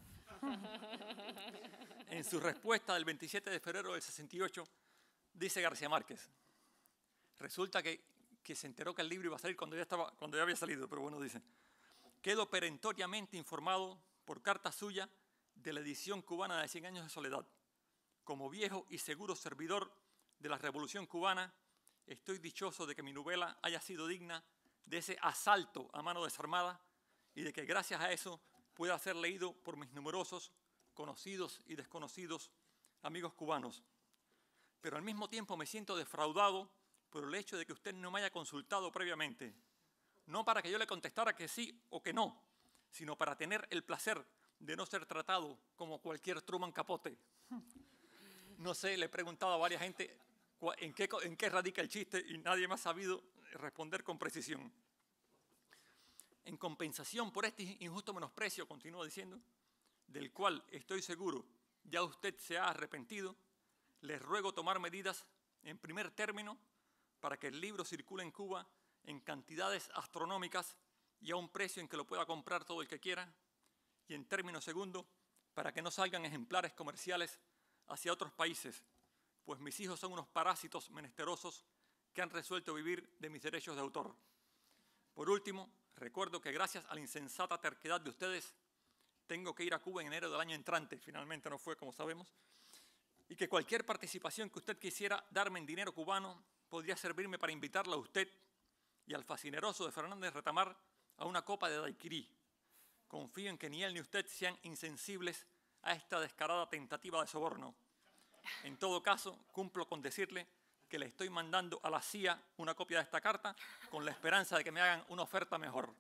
En su respuesta del 27 de febrero del 68, dice García Márquez, resulta que se enteró que el libro iba a salir cuando ya había salido, pero bueno, dice, quedo perentoriamente informado por carta suya de la edición cubana de 100 años de soledad. Como viejo y seguro servidor de la Revolución Cubana, estoy dichoso de que mi novela haya sido digna de ese asalto a mano desarmada y de que gracias a eso pueda ser leído por mis numerosos, conocidos y desconocidos amigos cubanos. Pero al mismo tiempo me siento defraudado por el hecho de que usted no me haya consultado previamente, no para que yo le contestara que sí o que no, sino para tener el placer de no ser tratado como cualquier Truman Capote. No sé, le he preguntado a varias gente en qué radica el chiste y nadie me ha sabido responder con precisión. En compensación por este injusto menosprecio, continúa diciendo, del cual estoy seguro ya usted se ha arrepentido, les ruego tomar medidas en primer término para que el libro circule en Cuba en cantidades astronómicas y a un precio en que lo pueda comprar todo el que quiera, y en término segundo, para que no salgan ejemplares comerciales hacia otros países, pues mis hijos son unos parásitos menesterosos que han resuelto vivir de mis derechos de autor. Por último, recuerdo que gracias a la insensata terquedad de ustedes, tengo que ir a Cuba en enero del año entrante, finalmente no fue como sabemos, y que cualquier participación que usted quisiera darme en dinero cubano podría servirme para invitarla a usted y al fascineroso de Fernández Retamar a una copa de daiquiri. Confío en que ni él ni usted sean insensibles a esta descarada tentativa de soborno. En todo caso, cumplo con decirle que le estoy mandando a la CIA una copia de esta carta con la esperanza de que me hagan una oferta mejor.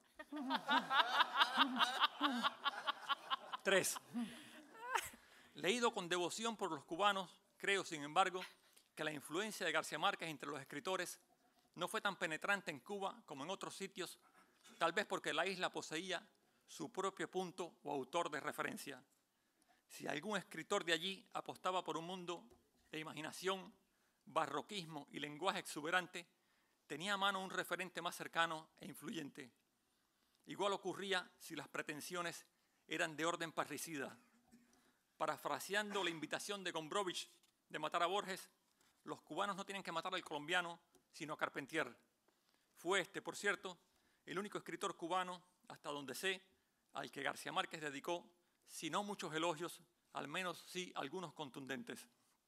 3. Leído con devoción por los cubanos, creo, sin embargo, que la influencia de García Márquez entre los escritores no fue tan penetrante en Cuba como en otros sitios, tal vez porque la isla poseía su propio punto o autor de referencia. Si algún escritor de allí apostaba por un mundo de imaginación, barroquismo y lenguaje exuberante, tenía a mano un referente más cercano e influyente. Igual ocurría si las pretensiones eran de orden parricida. Parafraseando la invitación de Gombrowicz de matar a Borges, los cubanos no tienen que matar al colombiano, sino a Carpentier. Fue este, por cierto, el único escritor cubano, hasta donde sé, al que García Márquez dedicó, si no muchos elogios, al menos sí algunos contundentes.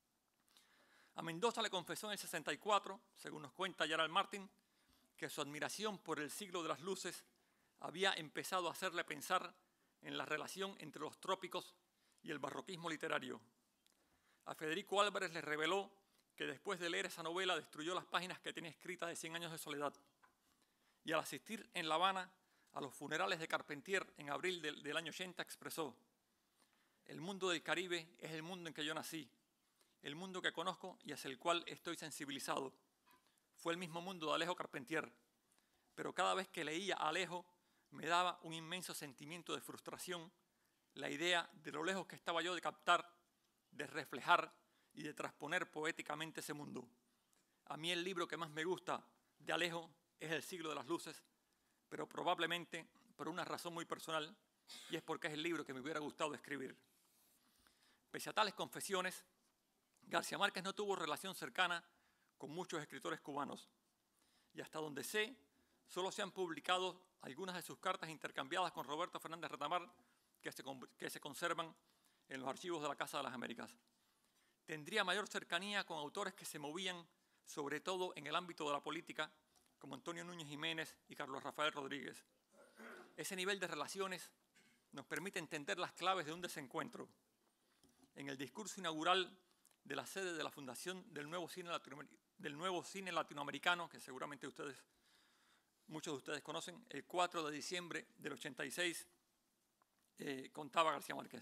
A Mendoza le confesó en el 64, según nos cuenta Gerald Martin, que su admiración por el siglo de las luces había empezado a hacerle pensar en la relación entre los trópicos y el barroquismo literario. A Federico Álvarez le reveló que después de leer esa novela destruyó las páginas que tenía escritas de 100 años de soledad. Y al asistir en La Habana a los funerales de Carpentier en abril del año 80 expresó: el mundo del Caribe es el mundo en que yo nací, el mundo que conozco y hacia el cual estoy sensibilizado. Fue el mismo mundo de Alejo Carpentier, pero cada vez que leía a Alejo me daba un inmenso sentimiento de frustración la idea de lo lejos que estaba yo de captar, de reflejar y de transponer poéticamente ese mundo. A mí el libro que más me gusta de Alejo es El siglo de las luces, pero probablemente por una razón muy personal, y es porque es el libro que me hubiera gustado escribir. Pese a tales confesiones, García Márquez no tuvo relación cercana con muchos escritores cubanos, y hasta donde sé, solo se han publicado algunas de sus cartas intercambiadas con Roberto Fernández Retamar que se conservan en los archivos de la Casa de las Américas. Tendría mayor cercanía con autores que se movían sobre todo en el ámbito de la política, como Antonio Núñez Jiménez y Carlos Rafael Rodríguez. Ese nivel de relaciones nos permite entender las claves de un desencuentro. En el discurso inaugural de la sede de la Fundación del Nuevo Cine Latinoamericano, que seguramente muchos de ustedes conocen, el 4 de diciembre del 86, contaba García Márquez: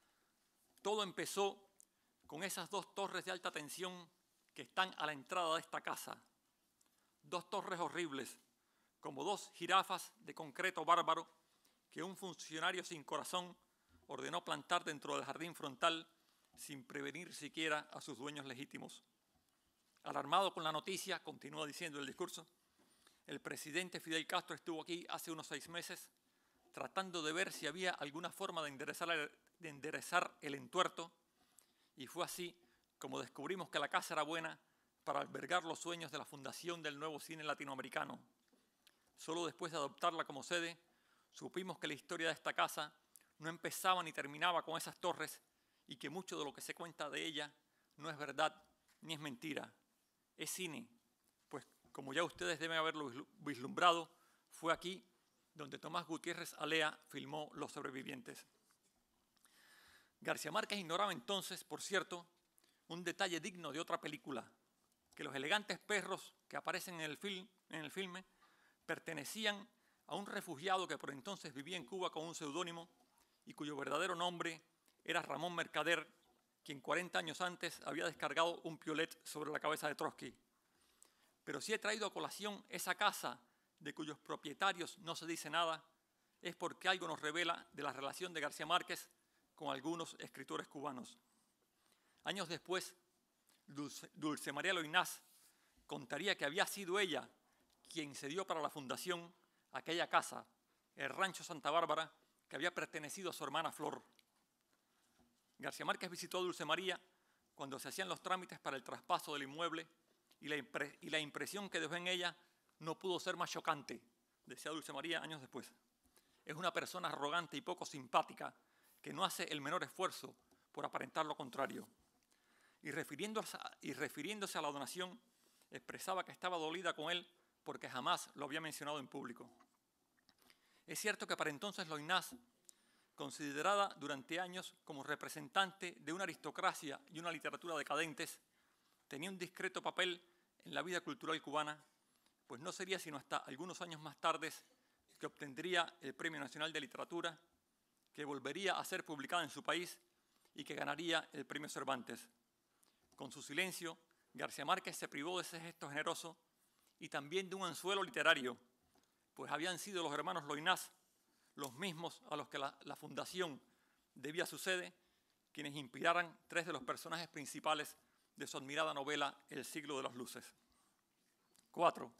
todo empezó con esas dos torres de alta tensión que están a la entrada de esta casa. Dos torres horribles, como dos jirafas de concreto bárbaro que un funcionario sin corazón ordenó plantar dentro del jardín frontal sin prevenir siquiera a sus dueños legítimos. Alarmado con la noticia, continúa diciendo el discurso, el presidente Fidel Castro estuvo aquí hace unos 6 meses tratando de ver si había alguna forma de enderezar el entuerto, y fue así como descubrimos que la casa era buena para albergar los sueños de la fundación del nuevo cine latinoamericano. Solo después de adoptarla como sede, supimos que la historia de esta casa no empezaba ni terminaba con esas torres y que mucho de lo que se cuenta de ella no es verdad ni es mentira. Es cine, pues como ya ustedes deben haberlo vislumbrado, fue aquí donde Tomás Gutiérrez Alea filmó Los sobrevivientes. García Márquez ignoraba entonces, por cierto, un detalle digno de otra película, que los elegantes perros que aparecen en el filme pertenecían a un refugiado que por entonces vivía en Cuba con un seudónimo y cuyo verdadero nombre era Ramón Mercader, quien 40 años antes había descargado un piolet sobre la cabeza de Trotsky. Pero si he traído a colación esa casa de cuyos propietarios no se dice nada, es porque algo nos revela de la relación de García Márquez con algunos escritores cubanos. Años después, Dulce María Loynaz contaría que había sido ella quien cedió para la fundación aquella casa, el Rancho Santa Bárbara, que había pertenecido a su hermana Flor. García Márquez visitó a Dulce María cuando se hacían los trámites para el traspaso del inmueble y la impresión que dejó en ella no pudo ser más chocante, decía Dulce María años después. Es una persona arrogante y poco simpática que no hace el menor esfuerzo por aparentar lo contrario. Y refiriéndose a la donación, expresaba que estaba dolida con él porque jamás lo había mencionado en público. Es cierto que para entonces Loynaz, considerada durante años como representante de una aristocracia y una literatura decadentes, tenía un discreto papel en la vida cultural cubana, pues no sería sino hasta algunos años más tarde que obtendría el Premio Nacional de Literatura, que volvería a ser publicada en su país y que ganaría el Premio Cervantes. Con su silencio, García Márquez se privó de ese gesto generoso y también de un anzuelo literario, pues habían sido los hermanos Loynaz, los mismos a los que la fundación debía su sede, quienes inspiraran tres de los personajes principales de su admirada novela El siglo de las luces. 4.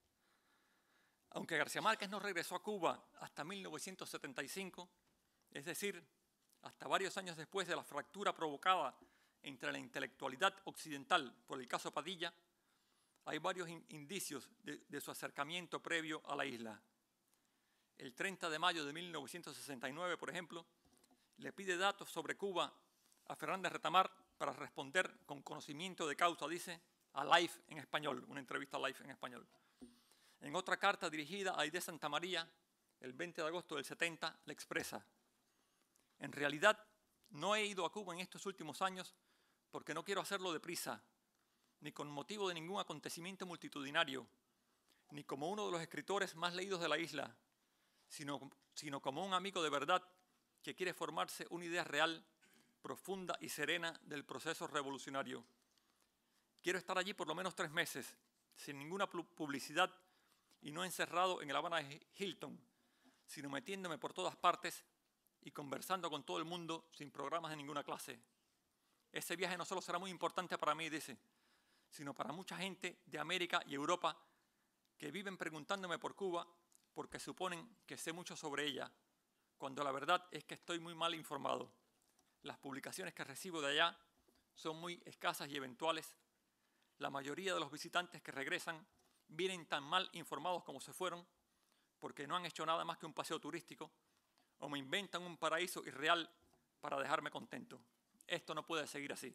Aunque García Márquez no regresó a Cuba hasta 1975, es decir, hasta varios años después de la fractura provocada entre la intelectualidad occidental por el caso Padilla, hay varios indicios de su acercamiento previo a la isla. El 30 de mayo de 1969, por ejemplo, le pide datos sobre Cuba a Fernández Retamar para responder con conocimiento de causa, dice, a Life en español, una entrevista a Life en español. En otra carta dirigida a Aide Santa María, el 20 de agosto del 70, le expresa: en realidad, no he ido a Cuba en estos últimos años porque no quiero hacerlo deprisa, ni con motivo de ningún acontecimiento multitudinario, ni como uno de los escritores más leídos de la isla, sino como un amigo de verdad que quiere formarse una idea real, profunda y serena del proceso revolucionario. Quiero estar allí por lo menos 3 meses, sin ninguna publicidad y no encerrado en el Habana Hilton, sino metiéndome por todas partes y conversando con todo el mundo sin programas de ninguna clase. Ese viaje no solo será muy importante para mí, dice, sino para mucha gente de América y Europa que viven preguntándome por Cuba porque suponen que sé mucho sobre ella, cuando la verdad es que estoy muy mal informado. Las publicaciones que recibo de allá son muy escasas y eventuales. La mayoría de los visitantes que regresan vienen tan mal informados como se fueron porque no han hecho nada más que un paseo turístico o me inventan un paraíso irreal para dejarme contento. Esto no puede seguir así.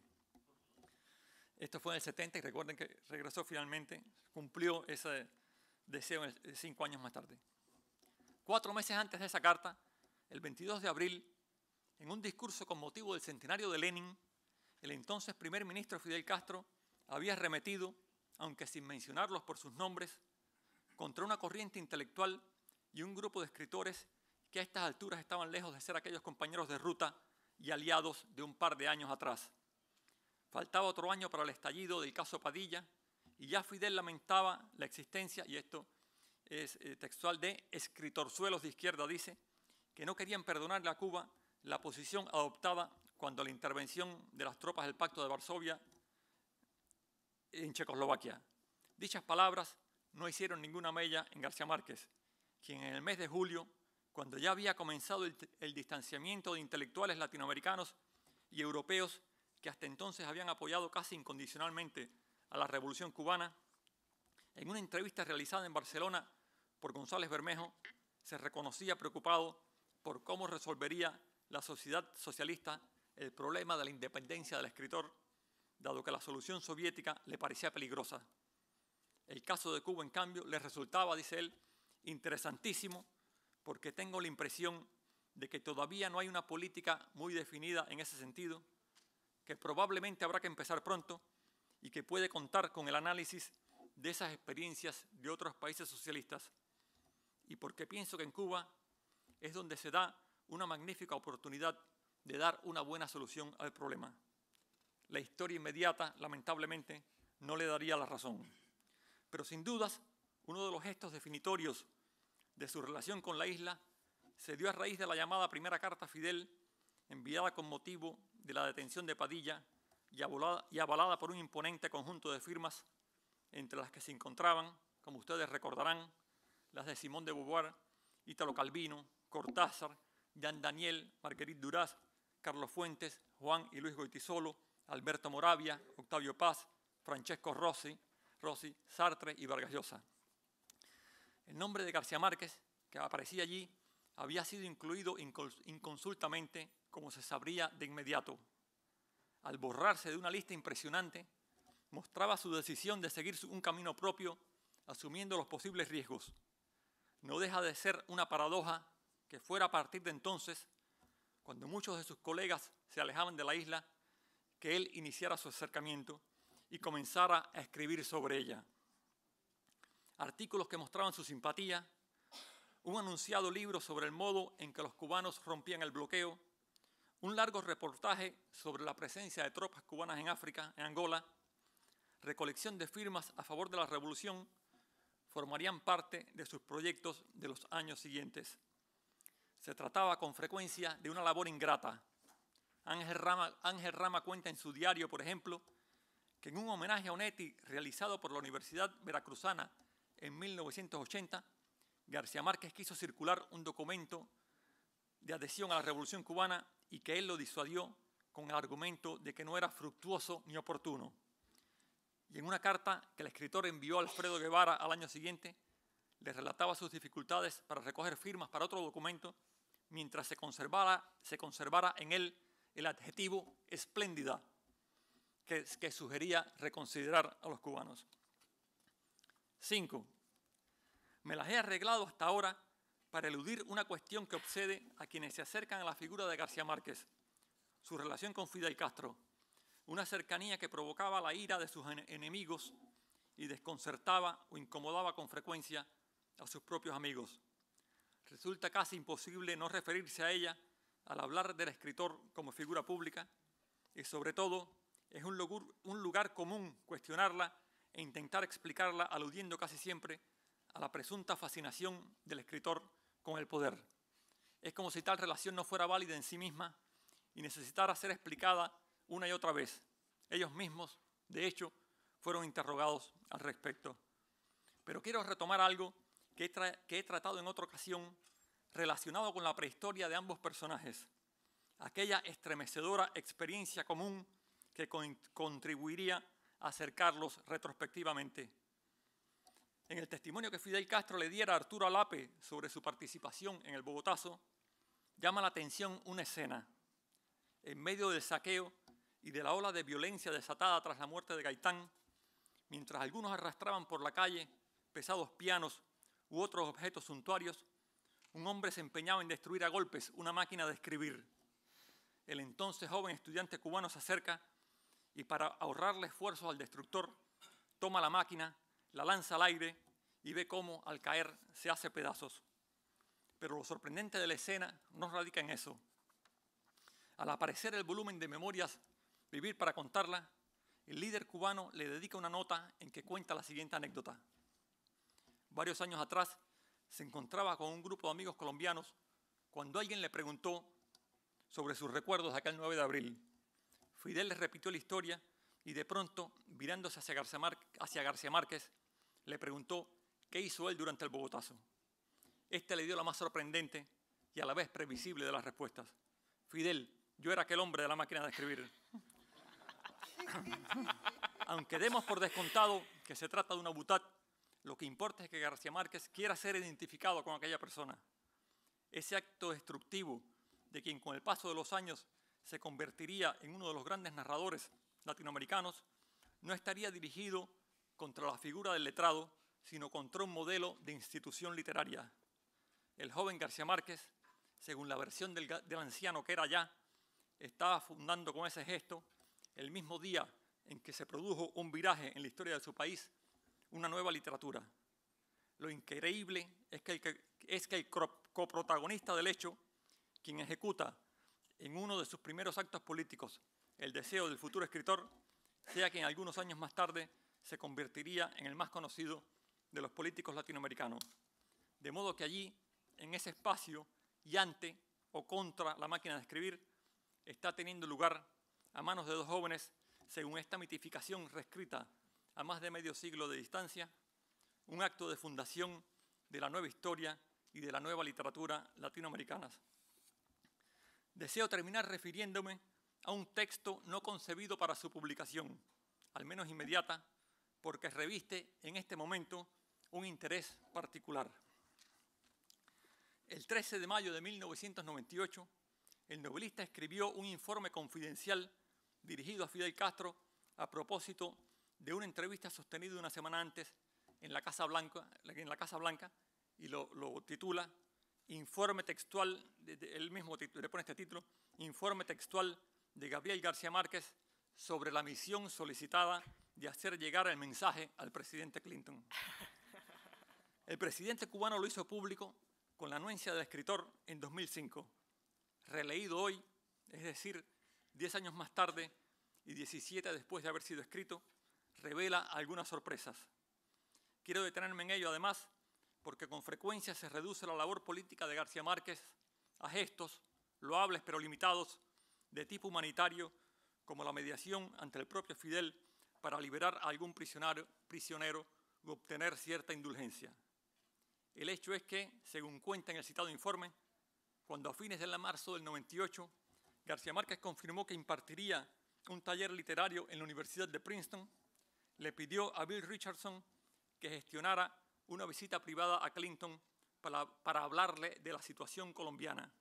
Esto fue en el 70 y recuerden que regresó finalmente, cumplió ese deseo 5 años más tarde. 4 meses antes de esa carta, el 22 de abril, en un discurso con motivo del centenario de Lenin, el entonces primer ministro Fidel Castro había arremetido, aunque sin mencionarlos por sus nombres, contra una corriente intelectual y un grupo de escritores que a estas alturas estaban lejos de ser aquellos compañeros de ruta y aliados de un par de años atrás. Faltaba otro año para el estallido del caso Padilla y ya Fidel lamentaba la existencia, y esto es textual, de escritorzuelos de izquierda, dice, que no querían perdonarle a Cuba la posición adoptada cuando la intervención de las tropas del Pacto de Varsovia en Checoslovaquia. Dichas palabras no hicieron ninguna mella en García Márquez, quien en el mes de julio cuando ya había comenzado el distanciamiento de intelectuales latinoamericanos y europeos que hasta entonces habían apoyado casi incondicionalmente a la Revolución Cubana, en una entrevista realizada en Barcelona por González Bermejo, se reconocía preocupado por cómo resolvería la sociedad socialista el problema de la independencia del escritor, dado que la solución soviética le parecía peligrosa. El caso de Cuba, en cambio, le resultaba, dice él, interesantísimo, porque tengo la impresión de que todavía no hay una política muy definida en ese sentido, que probablemente habrá que empezar pronto y que puede contar con el análisis de esas experiencias de otros países socialistas, y porque pienso que en Cuba es donde se da una magnífica oportunidad de dar una buena solución al problema. La historia inmediata, lamentablemente, no le daría la razón. Pero sin dudas, uno de los gestos definitorios de su relación con la isla se dio a raíz de la llamada primera carta a Fidel, enviada con motivo de la detención de Padilla y avalada por un imponente conjunto de firmas, entre las que se encontraban, como ustedes recordarán, las de Simón de Beauvoir, Ítalo Calvino, Cortázar, Jean Daniel, Marguerite Duras, Carlos Fuentes, Juan y Luis Goytisolo, Alberto Moravia, Octavio Paz, Francesco Rossi, Sartre y Vargas Llosa. El nombre de García Márquez, que aparecía allí, había sido incluido inconsultamente, como se sabría de inmediato. Al borrarse de una lista impresionante, mostraba su decisión de seguir un camino propio, asumiendo los posibles riesgos. No deja de ser una paradoja que fuera a partir de entonces, cuando muchos de sus colegas se alejaban de la isla, que él iniciara su acercamiento y comenzara a escribir sobre ella. Artículos que mostraban su simpatía, un anunciado libro sobre el modo en que los cubanos rompían el bloqueo, un largo reportaje sobre la presencia de tropas cubanas en África, en Angola, recolección de firmas a favor de la revolución, formarían parte de sus proyectos de los años siguientes. Se trataba con frecuencia de una labor ingrata. Ángel Rama cuenta en su diario, por ejemplo, que en un homenaje a Onetti realizado por la Universidad Veracruzana en 1980, García Márquez quiso circular un documento de adhesión a la Revolución Cubana y que él lo disuadió con el argumento de que no era fructuoso ni oportuno. Y en una carta que el escritor envió a Alfredo Guevara al año siguiente, le relataba sus dificultades para recoger firmas para otro documento, mientras se conservara en él el adjetivo espléndida, que sugería reconsiderar a los cubanos. 5. Me las he arreglado hasta ahora para eludir una cuestión que obsede a quienes se acercan a la figura de García Márquez, su relación con Fidel Castro, una cercanía que provocaba la ira de sus enemigos y desconcertaba o incomodaba con frecuencia a sus propios amigos. Resulta casi imposible no referirse a ella al hablar del escritor como figura pública y, sobre todo, es un lugar común cuestionarla e intentar explicarla aludiendo casi siempre a la presunta fascinación del escritor con el poder. Es como si tal relación no fuera válida en sí misma y necesitara ser explicada una y otra vez. Ellos mismos, de hecho, fueron interrogados al respecto. Pero quiero retomar algo que he tratado en otra ocasión relacionado con la prehistoria de ambos personajes, aquella estremecedora experiencia común que contribuiría a acercarlos retrospectivamente. En el testimonio que Fidel Castro le diera a Arturo Alape sobre su participación en el Bogotazo, llama la atención una escena. En medio del saqueo y de la ola de violencia desatada tras la muerte de Gaitán, mientras algunos arrastraban por la calle pesados pianos u otros objetos suntuarios, un hombre se empeñaba en destruir a golpes una máquina de escribir. El entonces joven estudiante cubano se acerca y, para ahorrarle esfuerzos al destructor, toma la máquina, la lanza al aire y ve cómo, al caer, se hace pedazos. Pero lo sorprendente de la escena no radica en eso. Al aparecer el volumen de memorias Vivir para contarla, el líder cubano le dedica una nota en que cuenta la siguiente anécdota. Varios años atrás se encontraba con un grupo de amigos colombianos cuando alguien le preguntó sobre sus recuerdos de aquel 9 de abril. Fidel les repitió la historia y de pronto, virándose hacia García Márquez, le preguntó qué hizo él durante el Bogotazo. Este le dio la más sorprendente y a la vez previsible de las respuestas. Fidel, yo era aquel hombre de la máquina de escribir. Aunque demos por descontado que se trata de una butad, lo que importa es que García Márquez quiera ser identificado con aquella persona. Ese acto destructivo de quien con el paso de los años se convertiría en uno de los grandes narradores latinoamericanos, no estaría dirigido contra la figura del letrado, sino contra un modelo de institución literaria. El joven García Márquez, según la versión del anciano que era ya, estaba fundando con ese gesto, el mismo día en que se produjo un viraje en la historia de su país, una nueva literatura. Lo increíble es que el coprotagonista del hecho, quien ejecuta en uno de sus primeros actos políticos el deseo del futuro escritor, sea quien algunos años más tarde se convertiría en el más conocido de los políticos latinoamericanos. De modo que allí, en ese espacio, y ante o contra la máquina de escribir, está teniendo lugar, a manos de dos jóvenes, según esta mitificación reescrita a más de medio siglo de distancia, un acto de fundación de la nueva historia y de la nueva literatura latinoamericanas. Deseo terminar refiriéndome a un texto no concebido para su publicación, al menos inmediata, porque reviste en este momento un interés particular. El 13 de mayo de 1998, el novelista escribió un informe confidencial dirigido a Fidel Castro a propósito de una entrevista sostenida una semana antes en la Casa Blanca y lo titula Informe textual, él mismo le pone este título, Informe textual de Gabriel García Márquez sobre la misión solicitada de hacer llegar el mensaje al presidente Clinton. El presidente cubano lo hizo público con la anuencia del escritor en 2005. Releído hoy, es decir, 10 años más tarde y 17 después de haber sido escrito, revela algunas sorpresas. Quiero detenerme en ello, además, porque con frecuencia se reduce la labor política de García Márquez a gestos, loables pero limitados, de tipo humanitario, como la mediación ante el propio Fidel para liberar a algún prisionero u obtener cierta indulgencia. El hecho es que, según cuenta en el citado informe, cuando a fines de marzo del 98, García Márquez confirmó que impartiría un taller literario en la Universidad de Princeton, le pidió a Bill Richardson que gestionara una visita privada a Clinton para hablarle de la situación colombiana.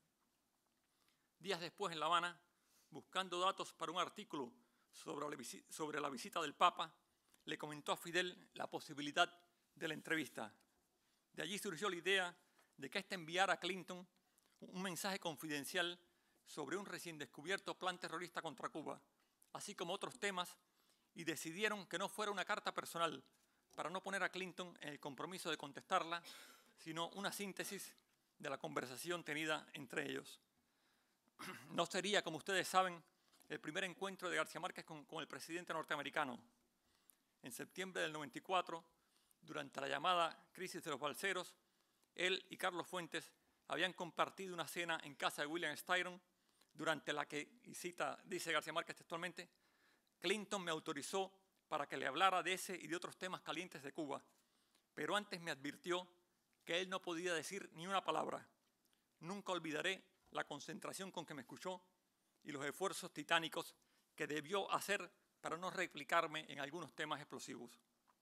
Días después, en La Habana, buscando datos para un artículo sobre la visita del Papa, le comentó a Fidel la posibilidad de la entrevista. De allí surgió la idea de que éste enviara a Clinton un mensaje confidencial sobre un recién descubierto plan terrorista contra Cuba, así como otros temas, y decidieron que no fuera una carta personal para no poner a Clinton en el compromiso de contestarla, sino una síntesis de la conversación tenida entre ellos. No sería, como ustedes saben, el primer encuentro de García Márquez con el presidente norteamericano. En septiembre del 94, durante la llamada crisis de los balseros, él y Carlos Fuentes habían compartido una cena en casa de William Styron, durante la que, y cita, dice García Márquez textualmente, Clinton me autorizó para que le hablara de ese y de otros temas calientes de Cuba, pero antes me advirtió que él no podía decir ni una palabra. Nunca olvidaré la concentración con que me escuchó y los esfuerzos titánicos que debió hacer para no replicarme en algunos temas explosivos.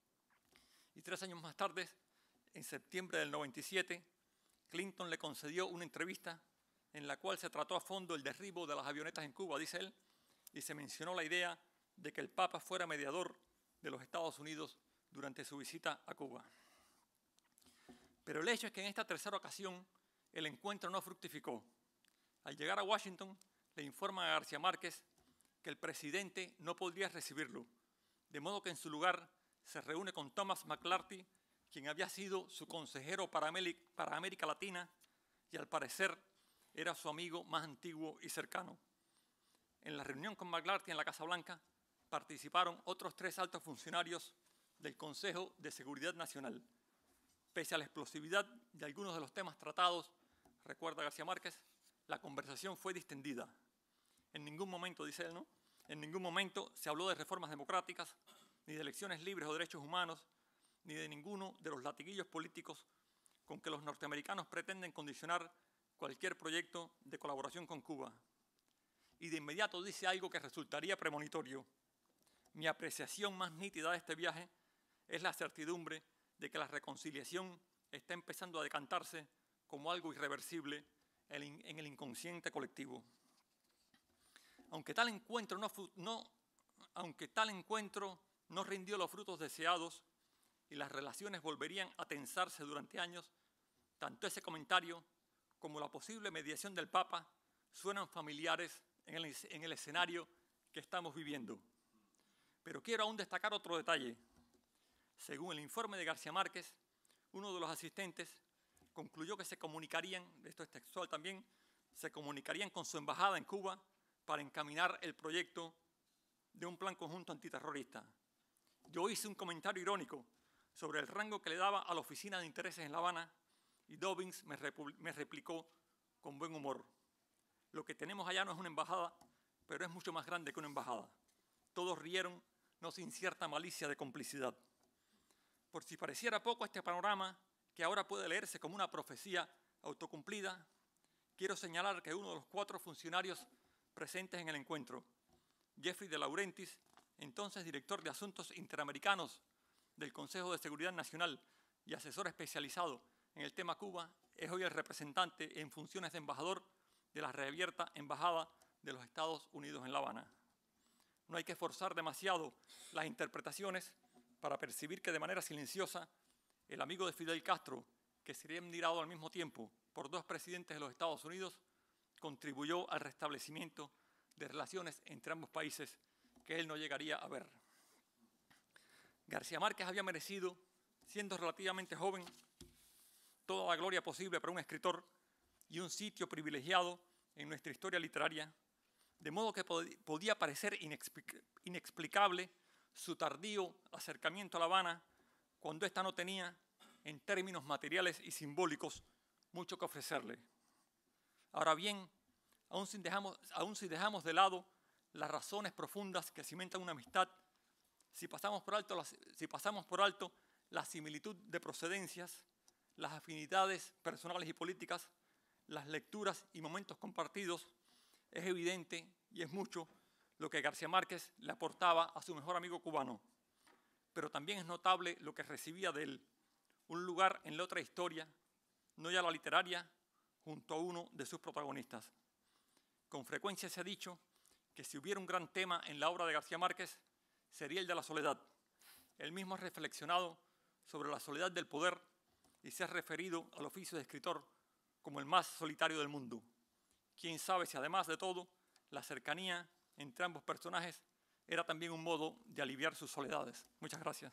Y 3 años más tarde, en septiembre del 97, Clinton le concedió una entrevista en la cual se trató a fondo el derribo de las avionetas en Cuba, dice él, y se mencionó la idea de que el Papa fuera mediador de los Estados Unidos durante su visita a Cuba. Pero el hecho es que en esta tercera ocasión el encuentro no fructificó. Al llegar a Washington, le informan a García Márquez que el presidente no podría recibirlo, de modo que en su lugar se reúne con Thomas McClarty, quien había sido su consejero para América Latina y al parecer era su amigo más antiguo y cercano. En la reunión con McClarty en la Casa Blanca participaron otros 3 altos funcionarios del Consejo de Seguridad Nacional. Pese a la explosividad de algunos de los temas tratados, recuerda García Márquez, la conversación fue distendida. En ningún momento, dice él, ¿no? En ningún momento se habló de reformas democráticas, ni de elecciones libres o derechos humanos, ni de ninguno de los latiguillos políticos con que los norteamericanos pretenden condicionar cualquier proyecto de colaboración con Cuba. Y de inmediato dice algo que resultaría premonitorio. Mi apreciación más nítida de este viaje es la certidumbre de que la reconciliación está empezando a decantarse como algo irreversible en el inconsciente colectivo. Aunque tal encuentro no rindió los frutos deseados y las relaciones volverían a tensarse durante años, tanto ese comentario como la posible mediación del Papa suenan familiares en el escenario que estamos viviendo. Pero quiero aún destacar otro detalle. Según el informe de García Márquez, uno de los asistentes concluyó que se comunicarían, esto es textual también, se comunicarían con su embajada en Cuba para encaminar el proyecto de un plan conjunto antiterrorista. Yo hice un comentario irónico sobre el rango que le daba a la Oficina de Intereses en La Habana y Dobbins me replicó con buen humor. Lo que tenemos allá no es una embajada, pero es mucho más grande que una embajada. Todos rieron, no sin cierta malicia de complicidad. Por si pareciera poco este panorama, que ahora puede leerse como una profecía autocumplida, quiero señalar que uno de los 4 funcionarios presentes en el encuentro, Jeffrey de Laurentiis, entonces director de Asuntos Interamericanos del Consejo de Seguridad Nacional y asesor especializado en el tema Cuba, es hoy el representante en funciones de embajador de la reabierta Embajada de los Estados Unidos en La Habana. No hay que forzar demasiado las interpretaciones para percibir que de manera silenciosa el amigo de Fidel Castro, que sería admirado al mismo tiempo por 2 presidentes de los Estados Unidos, contribuyó al restablecimiento de relaciones entre ambos países que él no llegaría a ver. García Márquez había merecido, siendo relativamente joven, toda la gloria posible para un escritor y un sitio privilegiado en nuestra historia literaria, de modo que podía parecer inexplicable su tardío acercamiento a La Habana cuando ésta no tenía, en términos materiales y simbólicos, mucho que ofrecerle. Ahora bien, aun si dejamos de lado las razones profundas que cimentan una amistad, si pasamos por alto la similitud de procedencias, las afinidades personales y políticas, las lecturas y momentos compartidos, es evidente y es mucho lo que García Márquez le aportaba a su mejor amigo cubano. Pero también es notable lo que recibía de él, un lugar en la otra historia, no ya la literaria, junto a uno de sus protagonistas. Con frecuencia se ha dicho que si hubiera un gran tema en la obra de García Márquez, sería el de la soledad. Él mismo ha reflexionado sobre la soledad del poder y se ha referido al oficio de escritor como el más solitario del mundo. Quién sabe si además de todo, la cercanía entre ambos personajes era también un modo de aliviar sus soledades. Muchas gracias.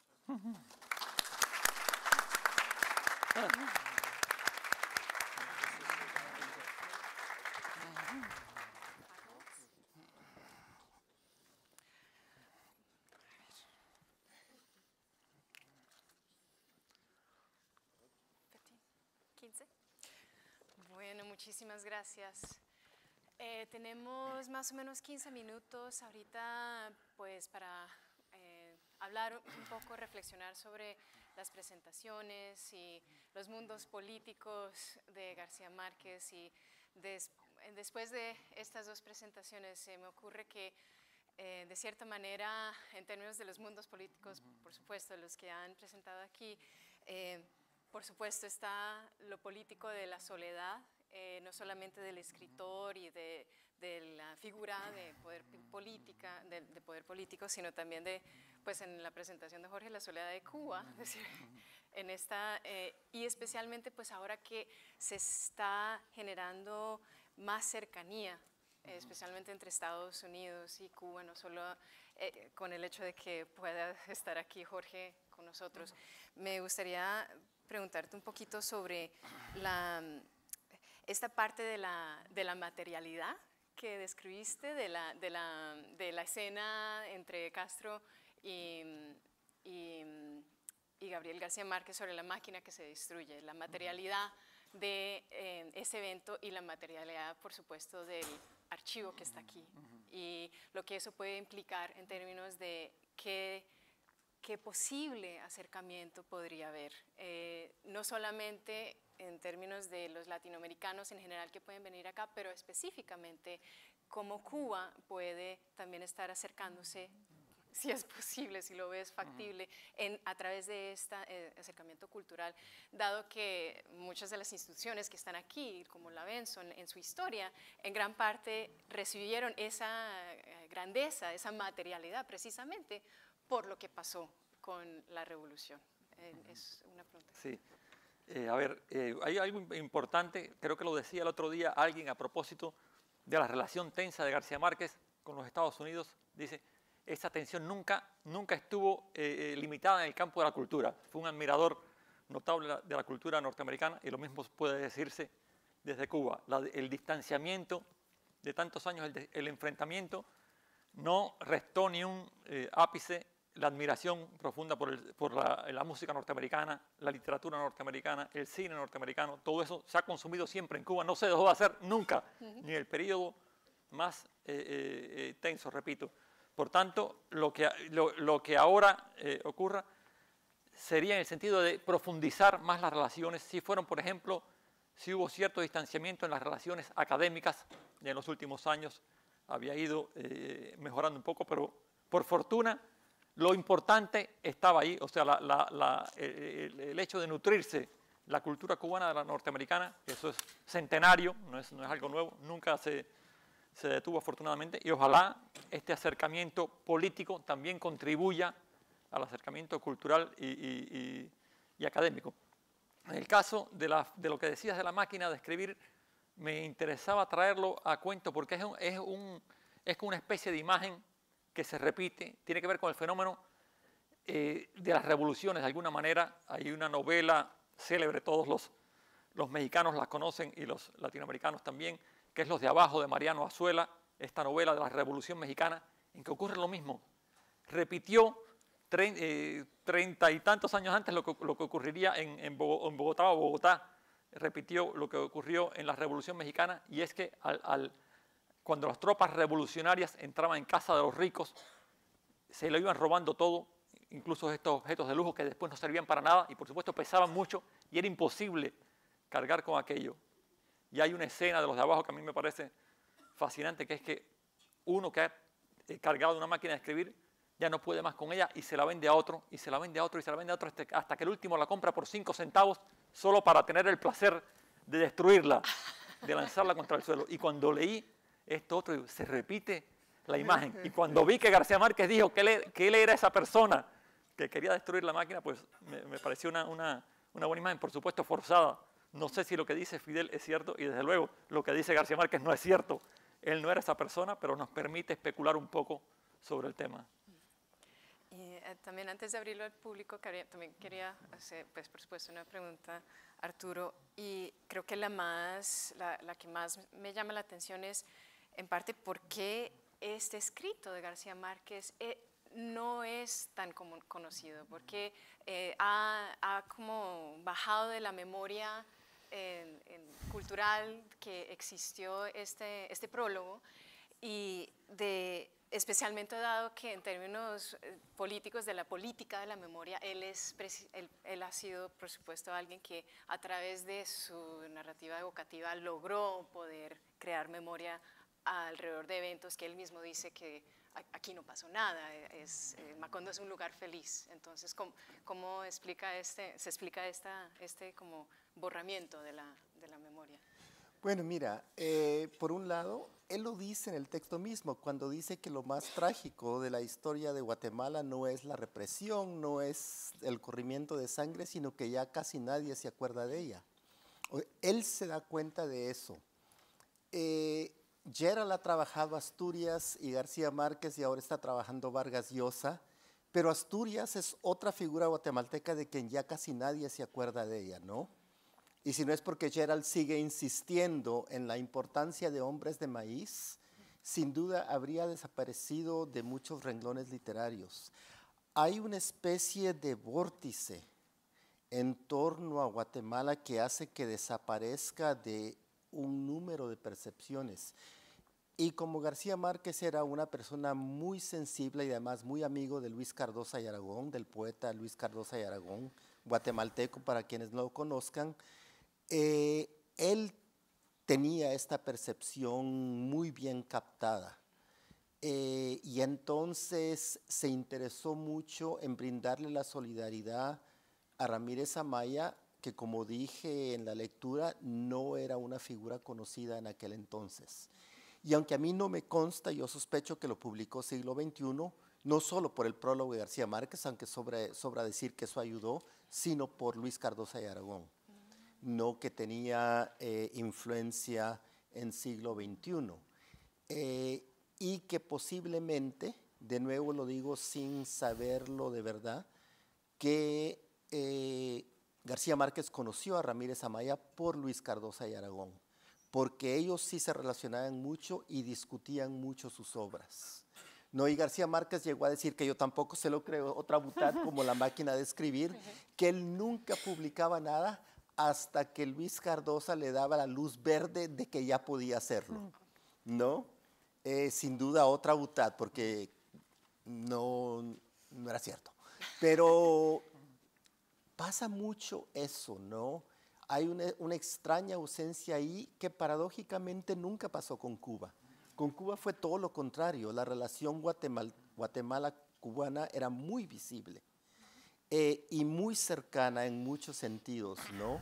Bueno, muchísimas gracias. Tenemos más o menos 15 minutos ahorita pues, para hablar un poco, reflexionar sobre las presentaciones y los mundos políticos de García Márquez. Y después de estas 2 presentaciones se me ocurre que de cierta manera, en términos de los mundos políticos, por supuesto, los que han presentado aquí, por supuesto está lo político de la soledad, no solamente del escritor y de la figura de poder político, sino también pues en la presentación de Jorge, la soledad de Cuba, es decir, en esta, y especialmente pues ahora que se está generando más cercanía, especialmente entre Estados Unidos y Cuba, no solo con el hecho de que pueda estar aquí Jorge con nosotros. Me gustaría preguntarte un poquito sobre esta parte de la materialidad que describiste, de la escena entre Castro y Gabriel García Márquez sobre la máquina que se destruye, la materialidad de ese evento y la materialidad, por supuesto, del archivo que está aquí y lo que eso puede implicar en términos de qué posible acercamiento podría haber, no solamente en términos de los latinoamericanos en general que pueden venir acá, pero específicamente cómo Cuba puede también estar acercándose, si es posible, si lo ves factible, a través de este acercamiento cultural, dado que muchas de las instituciones que están aquí, como la Benson, en su historia, en gran parte recibieron esa grandeza, esa materialidad, precisamente por lo que pasó con la revolución. Es una pregunta. Sí. A ver, hay algo importante, creo que lo decía el otro día alguien a propósito de la relación tensa de García Márquez con los Estados Unidos. Dice, esa tensión nunca estuvo limitada en el campo de la cultura. Fue un admirador notable de la cultura norteamericana y lo mismo puede decirse desde Cuba. El distanciamiento de tantos años, el enfrentamiento, no restó ni un ápice la admiración profunda por la música norteamericana, la literatura norteamericana, el cine norteamericano. Todo eso se ha consumido siempre en Cuba, no se dejó de hacer nunca, ni en el periodo más tenso, repito. Por tanto, lo que ahora ocurra sería en el sentido de profundizar más las relaciones. Si fueron, por ejemplo, si hubo cierto distanciamiento en las relaciones académicas, y en los últimos años había ido mejorando un poco, pero por fortuna lo importante estaba ahí, o sea, el hecho de nutrirse la cultura cubana de la norteamericana, eso es centenario, no es algo nuevo, nunca se detuvo afortunadamente, y ojalá este acercamiento político también contribuya al acercamiento cultural y académico. En el caso de lo que decías de la máquina de escribir, me interesaba traerlo a cuento porque es como una especie de imagen que se repite, tiene que ver con el fenómeno de las revoluciones. De alguna manera hay una novela célebre, todos los mexicanos la conocen y los latinoamericanos también, que es Los de Abajo, de Mariano Azuela, esta novela de la Revolución Mexicana, en que ocurre lo mismo. Repitió 30 y tantos años antes lo que ocurriría en Bogotá, repitió lo que ocurrió en la Revolución Mexicana, y es que cuando las tropas revolucionarias entraban en casa de los ricos, se lo iban robando todo, incluso estos objetos de lujo que después no servían para nada y por supuesto pesaban mucho y era imposible cargar con aquello. Y hay una escena de Los de Abajo que a mí me parece fascinante, que es que uno que ha cargado una máquina de escribir ya no puede más con ella y se la vende a otro, y se la vende a otro, y se la vende a otro, hasta que el último la compra por 5 centavos solo para tener el placer de destruirla, de lanzarla contra el suelo. Y cuando leí esto otro, se repite la imagen. Y cuando vi que García Márquez dijo que él era esa persona que quería destruir la máquina, pues me pareció una buena imagen, por supuesto forzada. No sé si lo que dice Fidel es cierto, y desde luego lo que dice García Márquez no es cierto. Él no era esa persona, pero nos permite especular un poco sobre el tema. Y también antes de abrirlo al público, también quería hacer, pues, por supuesto, una pregunta, Arturo, y creo que la que más me llama la atención es, en parte, por qué este escrito de García Márquez no es tan conocido, porque ha como bajado de la memoria cultural que existió este prólogo, y especialmente dado que en términos políticos de la política de la memoria, él ha sido, por supuesto, alguien que a través de su narrativa evocativa logró poder crear memoria alrededor de eventos que él mismo dice que aquí no pasó nada, Macondo es un lugar feliz. Entonces, ¿cómo se explica este como borramiento de la memoria? Bueno, mira, por un lado, él lo dice en el texto mismo, cuando dice que lo más trágico de la historia de Guatemala no es la represión, no es el corrimiento de sangre, sino que ya casi nadie se acuerda de ella. Él se da cuenta de eso. Gerald ha trabajado Asturias y García Márquez, y ahora está trabajando Vargas Llosa, pero Asturias es otra figura guatemalteca de quien ya casi nadie se acuerda de ella, ¿no? Y si no es porque Gerald sigue insistiendo en la importancia de Hombres de Maíz, sin duda habría desaparecido de muchos renglones literarios. Hay una especie de vórtice en torno a Guatemala que hace que desaparezca de un número de percepciones. Y como García Márquez era una persona muy sensible y además muy amigo de Luis Cardosa y Aragón, del poeta Luis Cardosa y Aragón, guatemalteco para quienes no lo conozcan, Él tenía esta percepción muy bien captada y entonces se interesó mucho en brindarle la solidaridad a Ramírez Amaya, que como dije en la lectura, no era una figura conocida en aquel entonces. Y aunque a mí no me consta, yo sospecho que lo publicó Siglo XXI, no solo por el prólogo de García Márquez, aunque sobra decir que eso ayudó, sino por Luis Cardosa y Aragón, no que tenía influencia en Siglo XXI. Y que posiblemente, de nuevo lo digo sin saberlo de verdad, que García Márquez conoció a Ramírez Amaya por Luis Cardosa y Aragón, porque ellos sí se relacionaban mucho y discutían mucho sus obras. No, y García Márquez llegó a decir, que yo tampoco se lo creo, otra butad como La máquina de escribir, que él nunca publicaba nada hasta que Luis Cardosa le daba la luz verde de que ya podía hacerlo, ¿no? Sin duda otra butad, porque no era cierto. Pero pasa mucho eso, ¿no? Hay una extraña ausencia ahí que paradójicamente nunca pasó con Cuba. Con Cuba fue todo lo contrario. La relación Guatemala-cubana era muy visible y muy cercana en muchos sentidos, ¿no?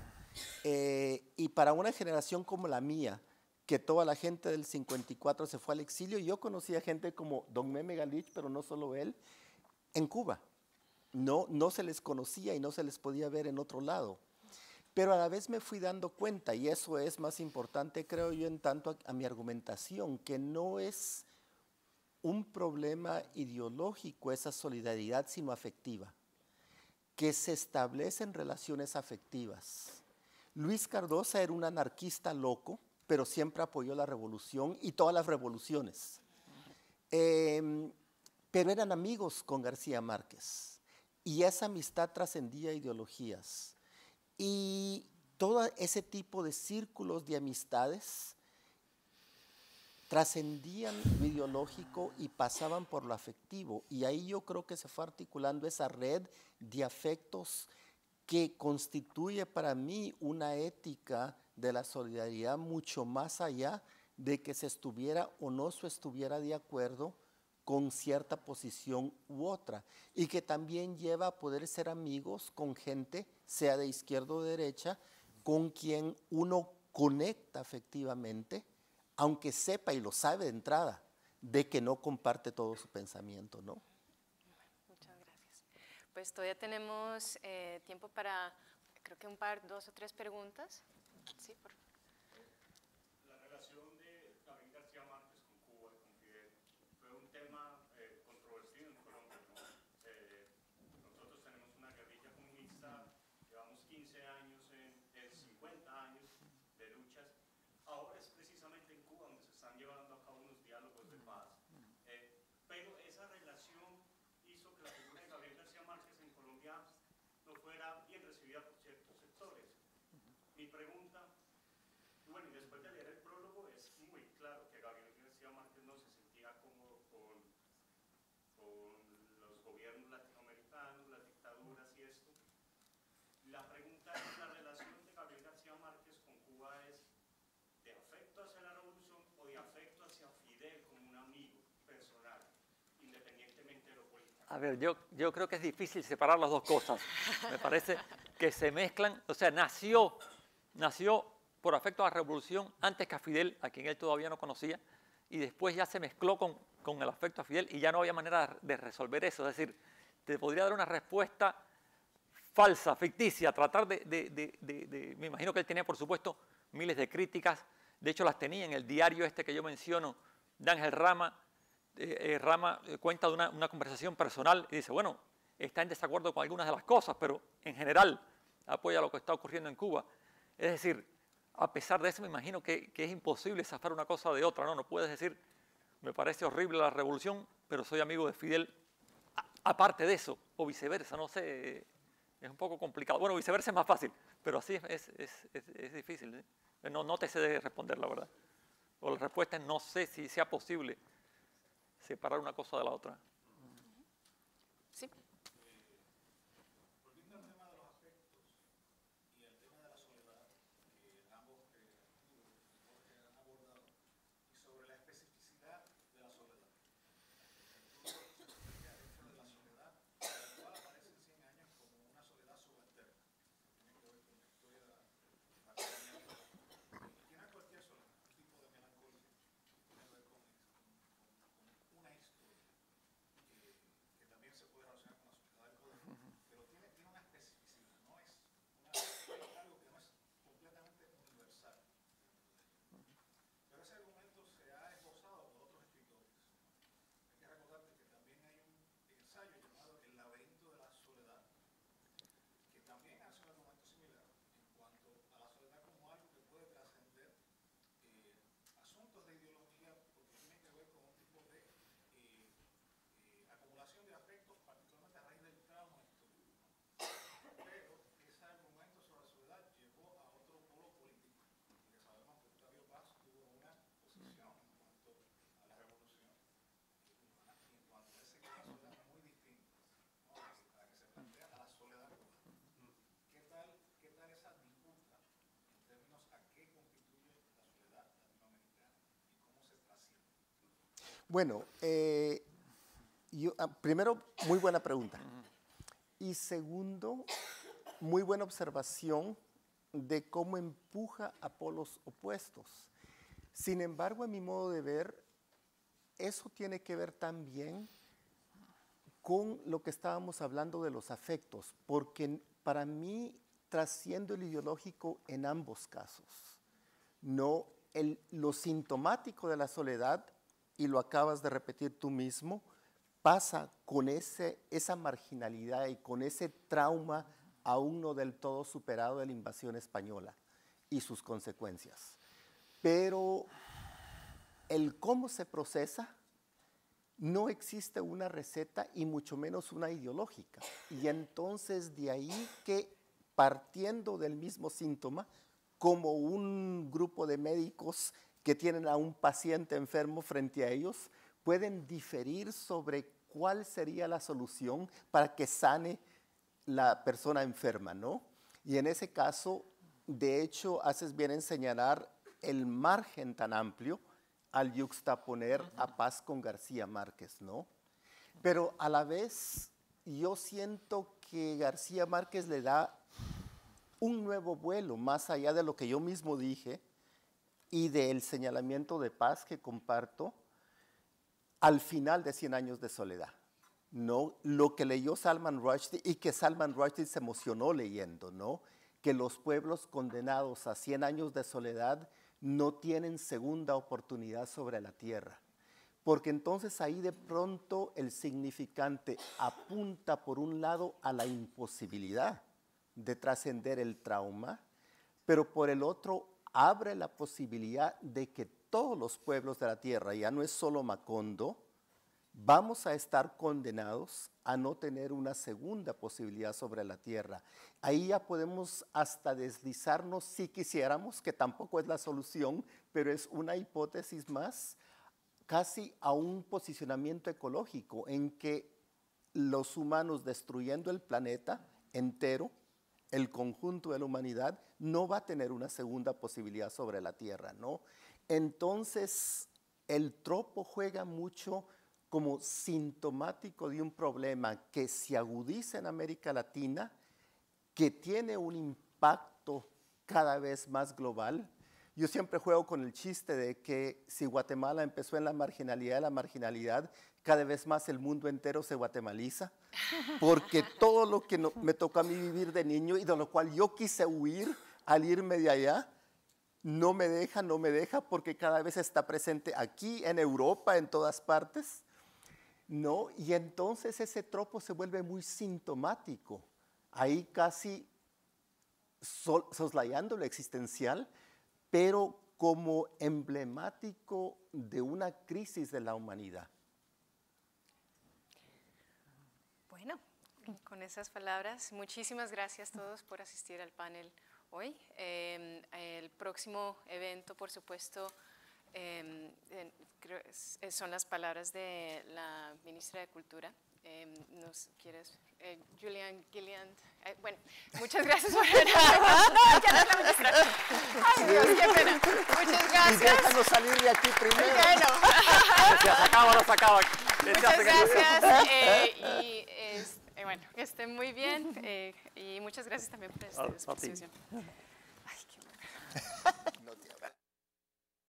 Y para una generación como la mía, que toda la gente del 54 se fue al exilio, yo conocía gente como Don Meme Galich, pero no solo él, en Cuba. No se les conocía y no se les podía ver en otro lado. Pero a la vez me fui dando cuenta, y eso es más importante, creo yo, en tanto a mi argumentación, que no es un problema ideológico esa solidaridad, sino afectiva, que se establecen relaciones afectivas. Luis Cardosa era un anarquista loco, pero siempre apoyó la revolución y todas las revoluciones. Pero eran amigos con García Márquez, y esa amistad trascendía ideologías. Y todo ese tipo de círculos de amistades trascendían lo ideológico y pasaban por lo afectivo. Y ahí yo creo que se fue articulando esa red de afectos que constituye para mí una ética de la solidaridad mucho más allá de que se estuviera o no se estuviera de acuerdo con cierta posición u otra, y que también lleva a poder ser amigos con gente, sea de izquierda o de derecha, con quien uno conecta afectivamente, aunque sepa y lo sabe de entrada, de que no comparte todo su pensamiento, ¿no? Muchas gracias. Pues todavía tenemos tiempo para, creo que dos o tres preguntas. Sí, por favor. Mi pregunta, bueno, y después de leer el prólogo es muy claro que Gabriel García Márquez no se sentía cómodo con los gobiernos latinoamericanos, las dictaduras y esto. La pregunta es, ¿la relación de Gabriel García Márquez con Cuba es de afecto hacia la revolución o de afecto hacia Fidel como un amigo personal, independientemente de lo político? A ver, yo creo que es difícil separar las dos cosas. Me parece que se mezclan, o sea, nació por afecto a la revolución antes que a Fidel, a quien él todavía no conocía, y después ya se mezcló con el afecto a Fidel y ya no había manera de resolver eso. Es decir, te podría dar una respuesta falsa, ficticia, tratar me imagino que él tenía, por supuesto, miles de críticas, de hecho las tenía en el diario este que yo menciono, de Ángel Rama. Rama cuenta de una conversación personal y dice, bueno, está en desacuerdo con algunas de las cosas, pero en general apoya lo que está ocurriendo en Cuba. Es decir, a pesar de eso me imagino que es imposible zafar una cosa de otra, ¿no? No puedes decir, me parece horrible la revolución, pero soy amigo de Fidel, aparte de eso, o viceversa, no sé, es un poco complicado. Bueno, viceversa es más fácil, pero así es difícil, ¿eh? No te sé de responder, la verdad. O la respuesta es no sé si sea posible separar una cosa de la otra. Sí. Volviendo al tema de los afectos y al tema de la soledad, Bueno, primero, muy buena pregunta. Y segundo, muy buena observación de cómo empuja a polos opuestos. Sin embargo, a mi modo de ver, eso tiene que ver también con lo que estábamos hablando de los afectos, porque para mí trasciende el ideológico en ambos casos. No, lo sintomático de la soledad, y lo acabas de repetir tú mismo, pasa con esa marginalidad y con ese trauma aún no del todo superado de la invasión española y sus consecuencias. Pero el cómo se procesa, no existe una receta y mucho menos una ideológica. Y entonces de ahí que partiendo del mismo síntoma, como un grupo de médicos que tienen a un paciente enfermo frente a ellos, pueden diferir sobre cuál sería la solución para que sane la persona enferma, ¿no? Y en ese caso, de hecho, haces bien en señalar el margen tan amplio al yuxtaponer a Paz con García Márquez, ¿no? Pero a la vez, yo siento que García Márquez le da un nuevo vuelo, más allá de lo que yo mismo dije y del señalamiento de Paz que comparto, al final de 100 años de soledad, ¿no? Lo que leyó Salman Rushdie y que Salman Rushdie se emocionó leyendo, ¿no? Que los pueblos condenados a 100 años de soledad no tienen segunda oportunidad sobre la tierra. Porque entonces ahí de pronto el significante apunta por un lado a la imposibilidad de trascender el trauma, pero por el otro abre la posibilidad de que todos los pueblos de la tierra, ya no es solo Macondo, vamos a estar condenados a no tener una segunda posibilidad sobre la tierra. Ahí ya podemos hasta deslizarnos si quisiéramos, que tampoco es la solución, pero es una hipótesis más, casi a un posicionamiento ecológico en que los humanos destruyendo el planeta entero, el conjunto de la humanidad, no va a tener una segunda posibilidad sobre la tierra, ¿no? Entonces, el tropo juega mucho como sintomático de un problema que se agudiza en América Latina, que tiene un impacto cada vez más global. Yo siempre juego con el chiste de que si Guatemala empezó en la marginalidad, cada vez más el mundo entero se guatemaliza, porque todo lo que me tocó a mí vivir de niño y de lo cual yo quise huir al irme de allá, no me deja, porque cada vez está presente aquí, en Europa, en todas partes, ¿no? Y entonces ese tropo se vuelve muy sintomático, ahí casi soslayando lo existencial, pero como emblemático de una crisis de la humanidad. Bueno, con esas palabras, muchísimas gracias a todos por asistir al panel hoy. El próximo evento, por supuesto, son las palabras de la ministra de Cultura. ¿Nos quieres? Julian Gilliland. Bueno, muchas gracias por venir. Ay, Dios, qué pena. Muchas gracias. Y déjanos salir de aquí primero. Bueno. Se acaba. Muchas gracias. Bueno, que estén muy bien. Y muchas gracias también por esta exposición.